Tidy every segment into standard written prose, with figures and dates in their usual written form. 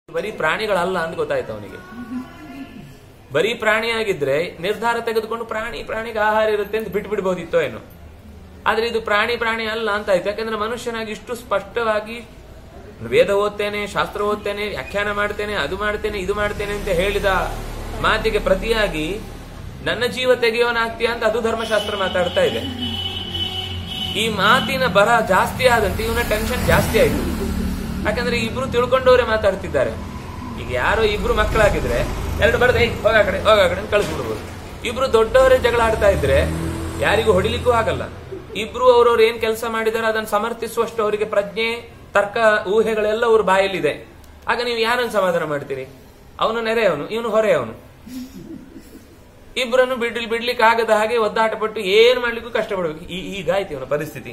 ಬರೀ ಪ್ರಾಣಿಗಳಲ್ಲ ಅಂತ ಗೊತ್ತಾಯ್ತು ಅವನಿಗೆ. ಬರೀ ಪ್ರಾಣಿಯಾಗಿದ್ರೆ ನಿರ್ಧಾರ ತೆಗೆದುಕೊಂಡು ಪ್ರಾಣಿಗೆ ಆಹಾರ ಇರುತ್ತೆ ಅಂತ ಬಿಟ್ಬಿಡ್ಬೋದಿತ್ತೋ ಏನೋ. ಆದ್ರೆ ಇದು ಪ್ರಾಣಿ ಅಲ್ಲ ಅಂತ ಆಯ್ತು. ಯಾಕಂದ್ರೆ ಮನುಷ್ಯನಾಗಿ ಇಷ್ಟು ಸ್ಪಷ್ಟವಾಗಿ ವೇದ ಓದ್ತೇನೆ, ಶಾಸ್ತ್ರ ಓದ್ತೇನೆ, ವ್ಯಾಖ್ಯಾನ ಮಾಡ್ತೇನೆ, ಅದು ಮಾಡ್ತೇನೆ, ಇದು ಮಾಡ್ತೇನೆ ಅಂತ ಹೇಳಿದ ಮಾತಿಗೆ ಪ್ರತಿಯಾಗಿ ನನ್ನ ಜೀವ ತೆಗೆಯೋನಾಗ್ತೀಯ ಅಂತ ಅದು ಧರ್ಮಶಾಸ್ತ್ರ ಮಾತಾಡ್ತಾ ಇದೆ. ಈ ಮಾತಿನ ಬರ ಜಾಸ್ತಿ ಆದಂತೆ ಇವನ ಟೆನ್ಷನ್ ಜಾಸ್ತಿ ಆಯ್ತು. ಯಾಕಂದ್ರೆ ಇಬ್ರು ತಿಳ್ಕೊಂಡವರೇ ಮಾತಾಡ್ತಿದ್ದಾರೆ. ಈಗ ಯಾರೋ ಇಬ್ರು ಮಕ್ಕಳಾಗಿದ್ರೆ ಎರಡು ಬರದೆ ಹೋಗ ಕಡೆ ಅಂತ ಕಳಿಸ್ಬಿಡ್ಬೋದು. ಇಬ್ರು ದೊಡ್ಡವರೇ ಜಗಳ ಆಡ್ತಾ ಇದ್ರೆ ಯಾರಿಗೂ ಹೊಡಿಲಿಕ್ಕೂ ಆಗಲ್ಲ. ಇಬ್ರು ಅವ್ರವ್ರು ಏನ್ ಕೆಲಸ ಮಾಡಿದಾರೆ ಅದನ್ನು ಸಮರ್ಥಿಸುವಷ್ಟು ಅವರಿಗೆ ಪ್ರಜ್ಞೆ, ತರ್ಕ, ಊಹೆಗಳೆಲ್ಲ ಅವ್ರ ಬಾಯಲ್ಲಿದೆ. ಆಗ ನೀವು ಯಾರನ್ನು ಸಮಾಧಾನ ಮಾಡ್ತೀರಿ? ಅವನು ನೆರೆಯವನು, ಇವನು ಹೊರೆಯವನು. ಇಬ್ಬರನ್ನು ಬಿಡ್ಲಿಕ್ಕೆ ಆಗದ ಹಾಗೆ ಒದ್ದಾಟ ಪಟ್ಟು ಏನ್ ಮಾಡ್ಲಿಕ್ಕೂ ಕಷ್ಟಪಡ್ಬೇಕು. ಹೀಗಾಯ್ತು ಇವನ ಪರಿಸ್ಥಿತಿ.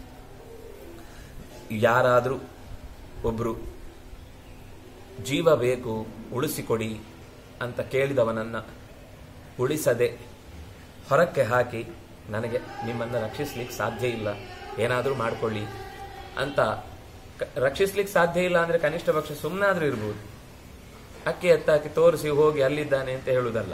ಯಾರಾದ್ರೂ ಒಬ್ರು ಜೀವ ಬೇಕು ಉಳಿಸಿಕೊಡಿ ಅಂತ ಕೇಳಿದವನನ್ನ ಉಳಿಸದೆ ಹೊರಕ್ಕೆ ಹಾಕಿ ನನಗೆ ನಿಮ್ಮನ್ನ ರಕ್ಷಿಸ್ಲಿಕ್ಕೆ ಸಾಧ್ಯ ಇಲ್ಲ, ಏನಾದ್ರೂ ಮಾಡ್ಕೊಳ್ಳಿ ಅಂತ ರಕ್ಷಿಸ್ಲಿಕ್ಕೆ ಸಾಧ್ಯ ಇಲ್ಲ ಅಂದ್ರೆ ಕನಿಷ್ಠ ಪಕ್ಷ ಸುಮ್ಮನಾದ್ರೂ ಇರ್ಬೋದು. ಅಕ್ಕಿ ಎತ್ತಾಕಿ ತೋರಿಸಿ ಹೋಗಿ ಅಲ್ಲಿದ್ದಾನೆ ಅಂತ ಹೇಳುವುದಲ್ಲ.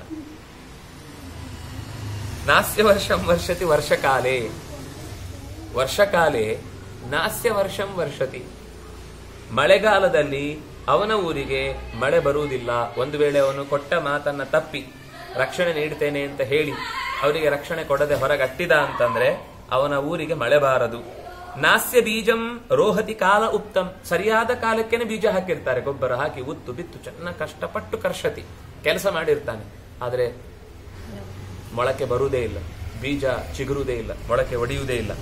ನಾಸ್ಯ ವರ್ಷಂ ವರ್ಷತಿ ವರ್ಷಕಾಲೇ, ವರ್ಷಕಾಲೇ ನಾಸ್ಯ ವರ್ಷಂ ವರ್ಷತಿ. ಮಳೆಗಾಲದಲ್ಲಿ ಅವನ ಊರಿಗೆ ಮಳೆ ಬರುವುದಿಲ್ಲ. ಒಂದು ವೇಳೆ ಅವನು ಕೊಟ್ಟ ಮಾತನ್ನ ತಪ್ಪಿ ರಕ್ಷಣೆ ನೀಡ್ತೇನೆ ಅಂತ ಹೇಳಿ ಅವರಿಗೆ ರಕ್ಷಣೆ ಕೊಡದೆ ಹೊರಗಟ್ಟಿದ ಅಂತಂದ್ರೆ ಅವನ ಊರಿಗೆ ಮಳೆ ಬಾರದು. ನಾಸ್ಯ ಬೀಜಂ ರೋಹತಿ ಕಾಲ ಉತ್ತಮ್. ಸರಿಯಾದ ಕಾಲಕ್ಕೇನೆ ಬೀಜ ಹಾಕಿರ್ತಾರೆ, ಗೊಬ್ಬರ ಹಾಕಿ ಉತ್ತು ಬಿತ್ತು ಚೆನ್ನಾಗಿ ಕಷ್ಟಪಟ್ಟು ಕರ್ಷತಿ ಕೆಲಸ ಮಾಡಿರ್ತಾನೆ. ಆದ್ರೆ ಮೊಳಕೆ ಬರುವುದೇ ಇಲ್ಲ, ಬೀಜ ಚಿಗುರುವುದೇ ಇಲ್ಲ, ಮೊಳಕೆ ಒಡೆಯುವುದೇ ಇಲ್ಲ.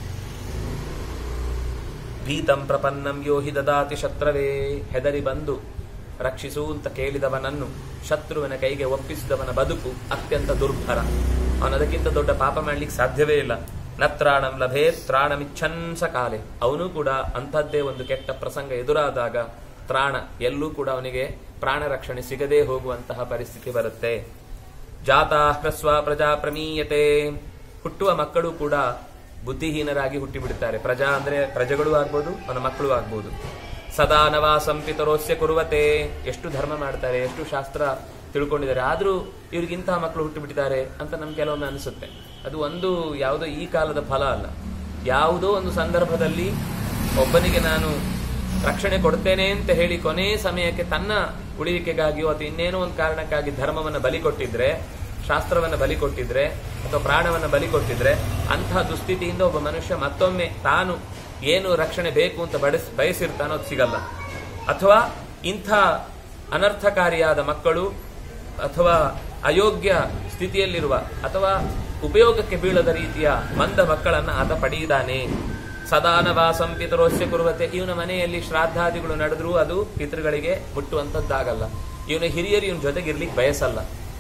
ಭೀತಂ ಪ್ರಪನ್ನಂ ಯೋಹಿ ದದಾತಿ ಶತ್ರವೇ. ಹೆದರಿ ಬಂದು ರಕ್ಷಿಸು ಅಂತ ಕೇಳಿದವನನ್ನು ಶತ್ರುವಿನ ಕೈಗೆ ಒಪ್ಪಿಸಿದವನ ಬದುಕು ಅತ್ಯಂತ ದುರ್ಭರ. ಅವನದಕ್ಕಿಂತ ದೊಡ್ಡ ಪಾಪ ಮಾಡ್ಲಿಕ್ಕೆ ಸಾಧ್ಯವೇ ಇಲ್ಲ. ನತ್ರಾಣಂ ಲಭೇ ತ್ರಾಣಮಿಚ್ಛನ್ಸ ಕಾಲೆ. ಅವನು ಕೂಡ ಅಂಥದ್ದೇ ಒಂದು ಕೆಟ್ಟ ಪ್ರಸಂಗ ಎದುರಾದಾಗ ತ್ರಾಣ ಎಲ್ಲೂ ಕೂಡ ಅವನಿಗೆ ಪ್ರಾಣ ರಕ್ಷಣೆ ಸಿಗದೇ ಹೋಗುವಂತಹ ಪರಿಸ್ಥಿತಿ ಬರುತ್ತೆ. ಜಾತಾ ಹ್ರಸ್ವ ಪ್ರಜಾ ಪ್ರಮೀಯತೆ. ಹುಟ್ಟುವ ಮಕ್ಕಳು ಕೂಡ ಬುದ್ಧಿಹೀನರಾಗಿ ಹುಟ್ಟಿ ಬಿಡುತ್ತಾರೆ. ಪ್ರಜಾ ಅಂದ್ರೆ ಪ್ರಜೆಗಳು ಆಗ್ಬೋದು, ಅವನ ಮಕ್ಕಳು ಆಗ್ಬೋದು. ಸದಾ ನವಾಸಂ ಪಿತರೋಸ್ಯ ಕುರುವತೆ. ಎಷ್ಟು ಧರ್ಮ ಮಾಡ್ತಾರೆ, ಎಷ್ಟು ಶಾಸ್ತ್ರ ತಿಳ್ಕೊಂಡಿದ್ದಾರೆ, ಆದ್ರೂ ಇವ್ರಿಗಿಂತಹ ಮಕ್ಕಳು ಹುಟ್ಟು ಬಿಟ್ಟಿದ್ದಾರೆ ಅಂತ ನಮ್ಗೆ ಕೆಲವೊಮ್ಮೆ ಅನಿಸುತ್ತೆ. ಅದು ಒಂದು ಯಾವುದೋ ಈ ಕಾಲದ ಫಲ ಅಲ್ಲ. ಯಾವುದೋ ಒಂದು ಸಂದರ್ಭದಲ್ಲಿ ಒಬ್ಬನಿಗೆ ನಾನು ರಕ್ಷಣೆ ಕೊಡ್ತೇನೆ ಅಂತ ಹೇಳಿ ಕೊನೆ ಸಮಯಕ್ಕೆ ತನ್ನ ಉಳಿವಿಕೆಗಾಗಿಯೋ ಅಥವಾ ಇನ್ನೇನೋ ಒಂದು ಕಾರಣಕ್ಕಾಗಿ ಧರ್ಮವನ್ನು ಬಲಿ ಕೊಟ್ಟಿದ್ರೆ, ಶಾಸ್ತ್ರವನ್ನು ಬಲಿ ಕೊಟ್ಟಿದ್ರೆ ಅಥವಾ ಪ್ರಾಣವನ್ನು ಬಲಿ ಕೊಟ್ಟಿದ್ರೆ ಅಂತಹ ದುಸ್ಥಿತಿಯಿಂದ ಒಬ್ಬ ಮನುಷ್ಯ ಮತ್ತೊಮ್ಮೆ ತಾನು ಏನು ರಕ್ಷಣೆ ಬೇಕು ಅಂತ ಬಯಸಿರ್ತಾನೋ ಅದು ಸಿಗಲ್ಲ. ಅಥವಾ ಇಂಥ ಅನರ್ಥಕಾರಿಯಾದ ಮಕ್ಕಳು ಅಥವಾ ಅಯೋಗ್ಯ ಸ್ಥಿತಿಯಲ್ಲಿರುವ ಅಥವಾ ಉಪಯೋಗಕ್ಕೆ ಬೀಳದ ರೀತಿಯ ಮಂದ ಮಕ್ಕಳನ್ನ ಆತ ಪಡೆಯುತ್ತಾನೆ. ಸದಾನವಾಸಂ ಪಿತರೋಸ್ಯ ಕುರುವತೆ. ಇವನ ಮನೆಯಲ್ಲಿ ಶ್ರಾದ್ದಾದಿಗಳು ನಡೆದ್ರೂ ಅದು ಪಿತೃಗಳಿಗೆ ಮುಟ್ಟುವಂತದ್ದಾಗಲ್ಲ. ಇವನ ಹಿರಿಯರು ಇವನ ಜೊತೆಗಿರ್ಲಿಕ್ಕೆ ಬಯಸಲ್ಲ.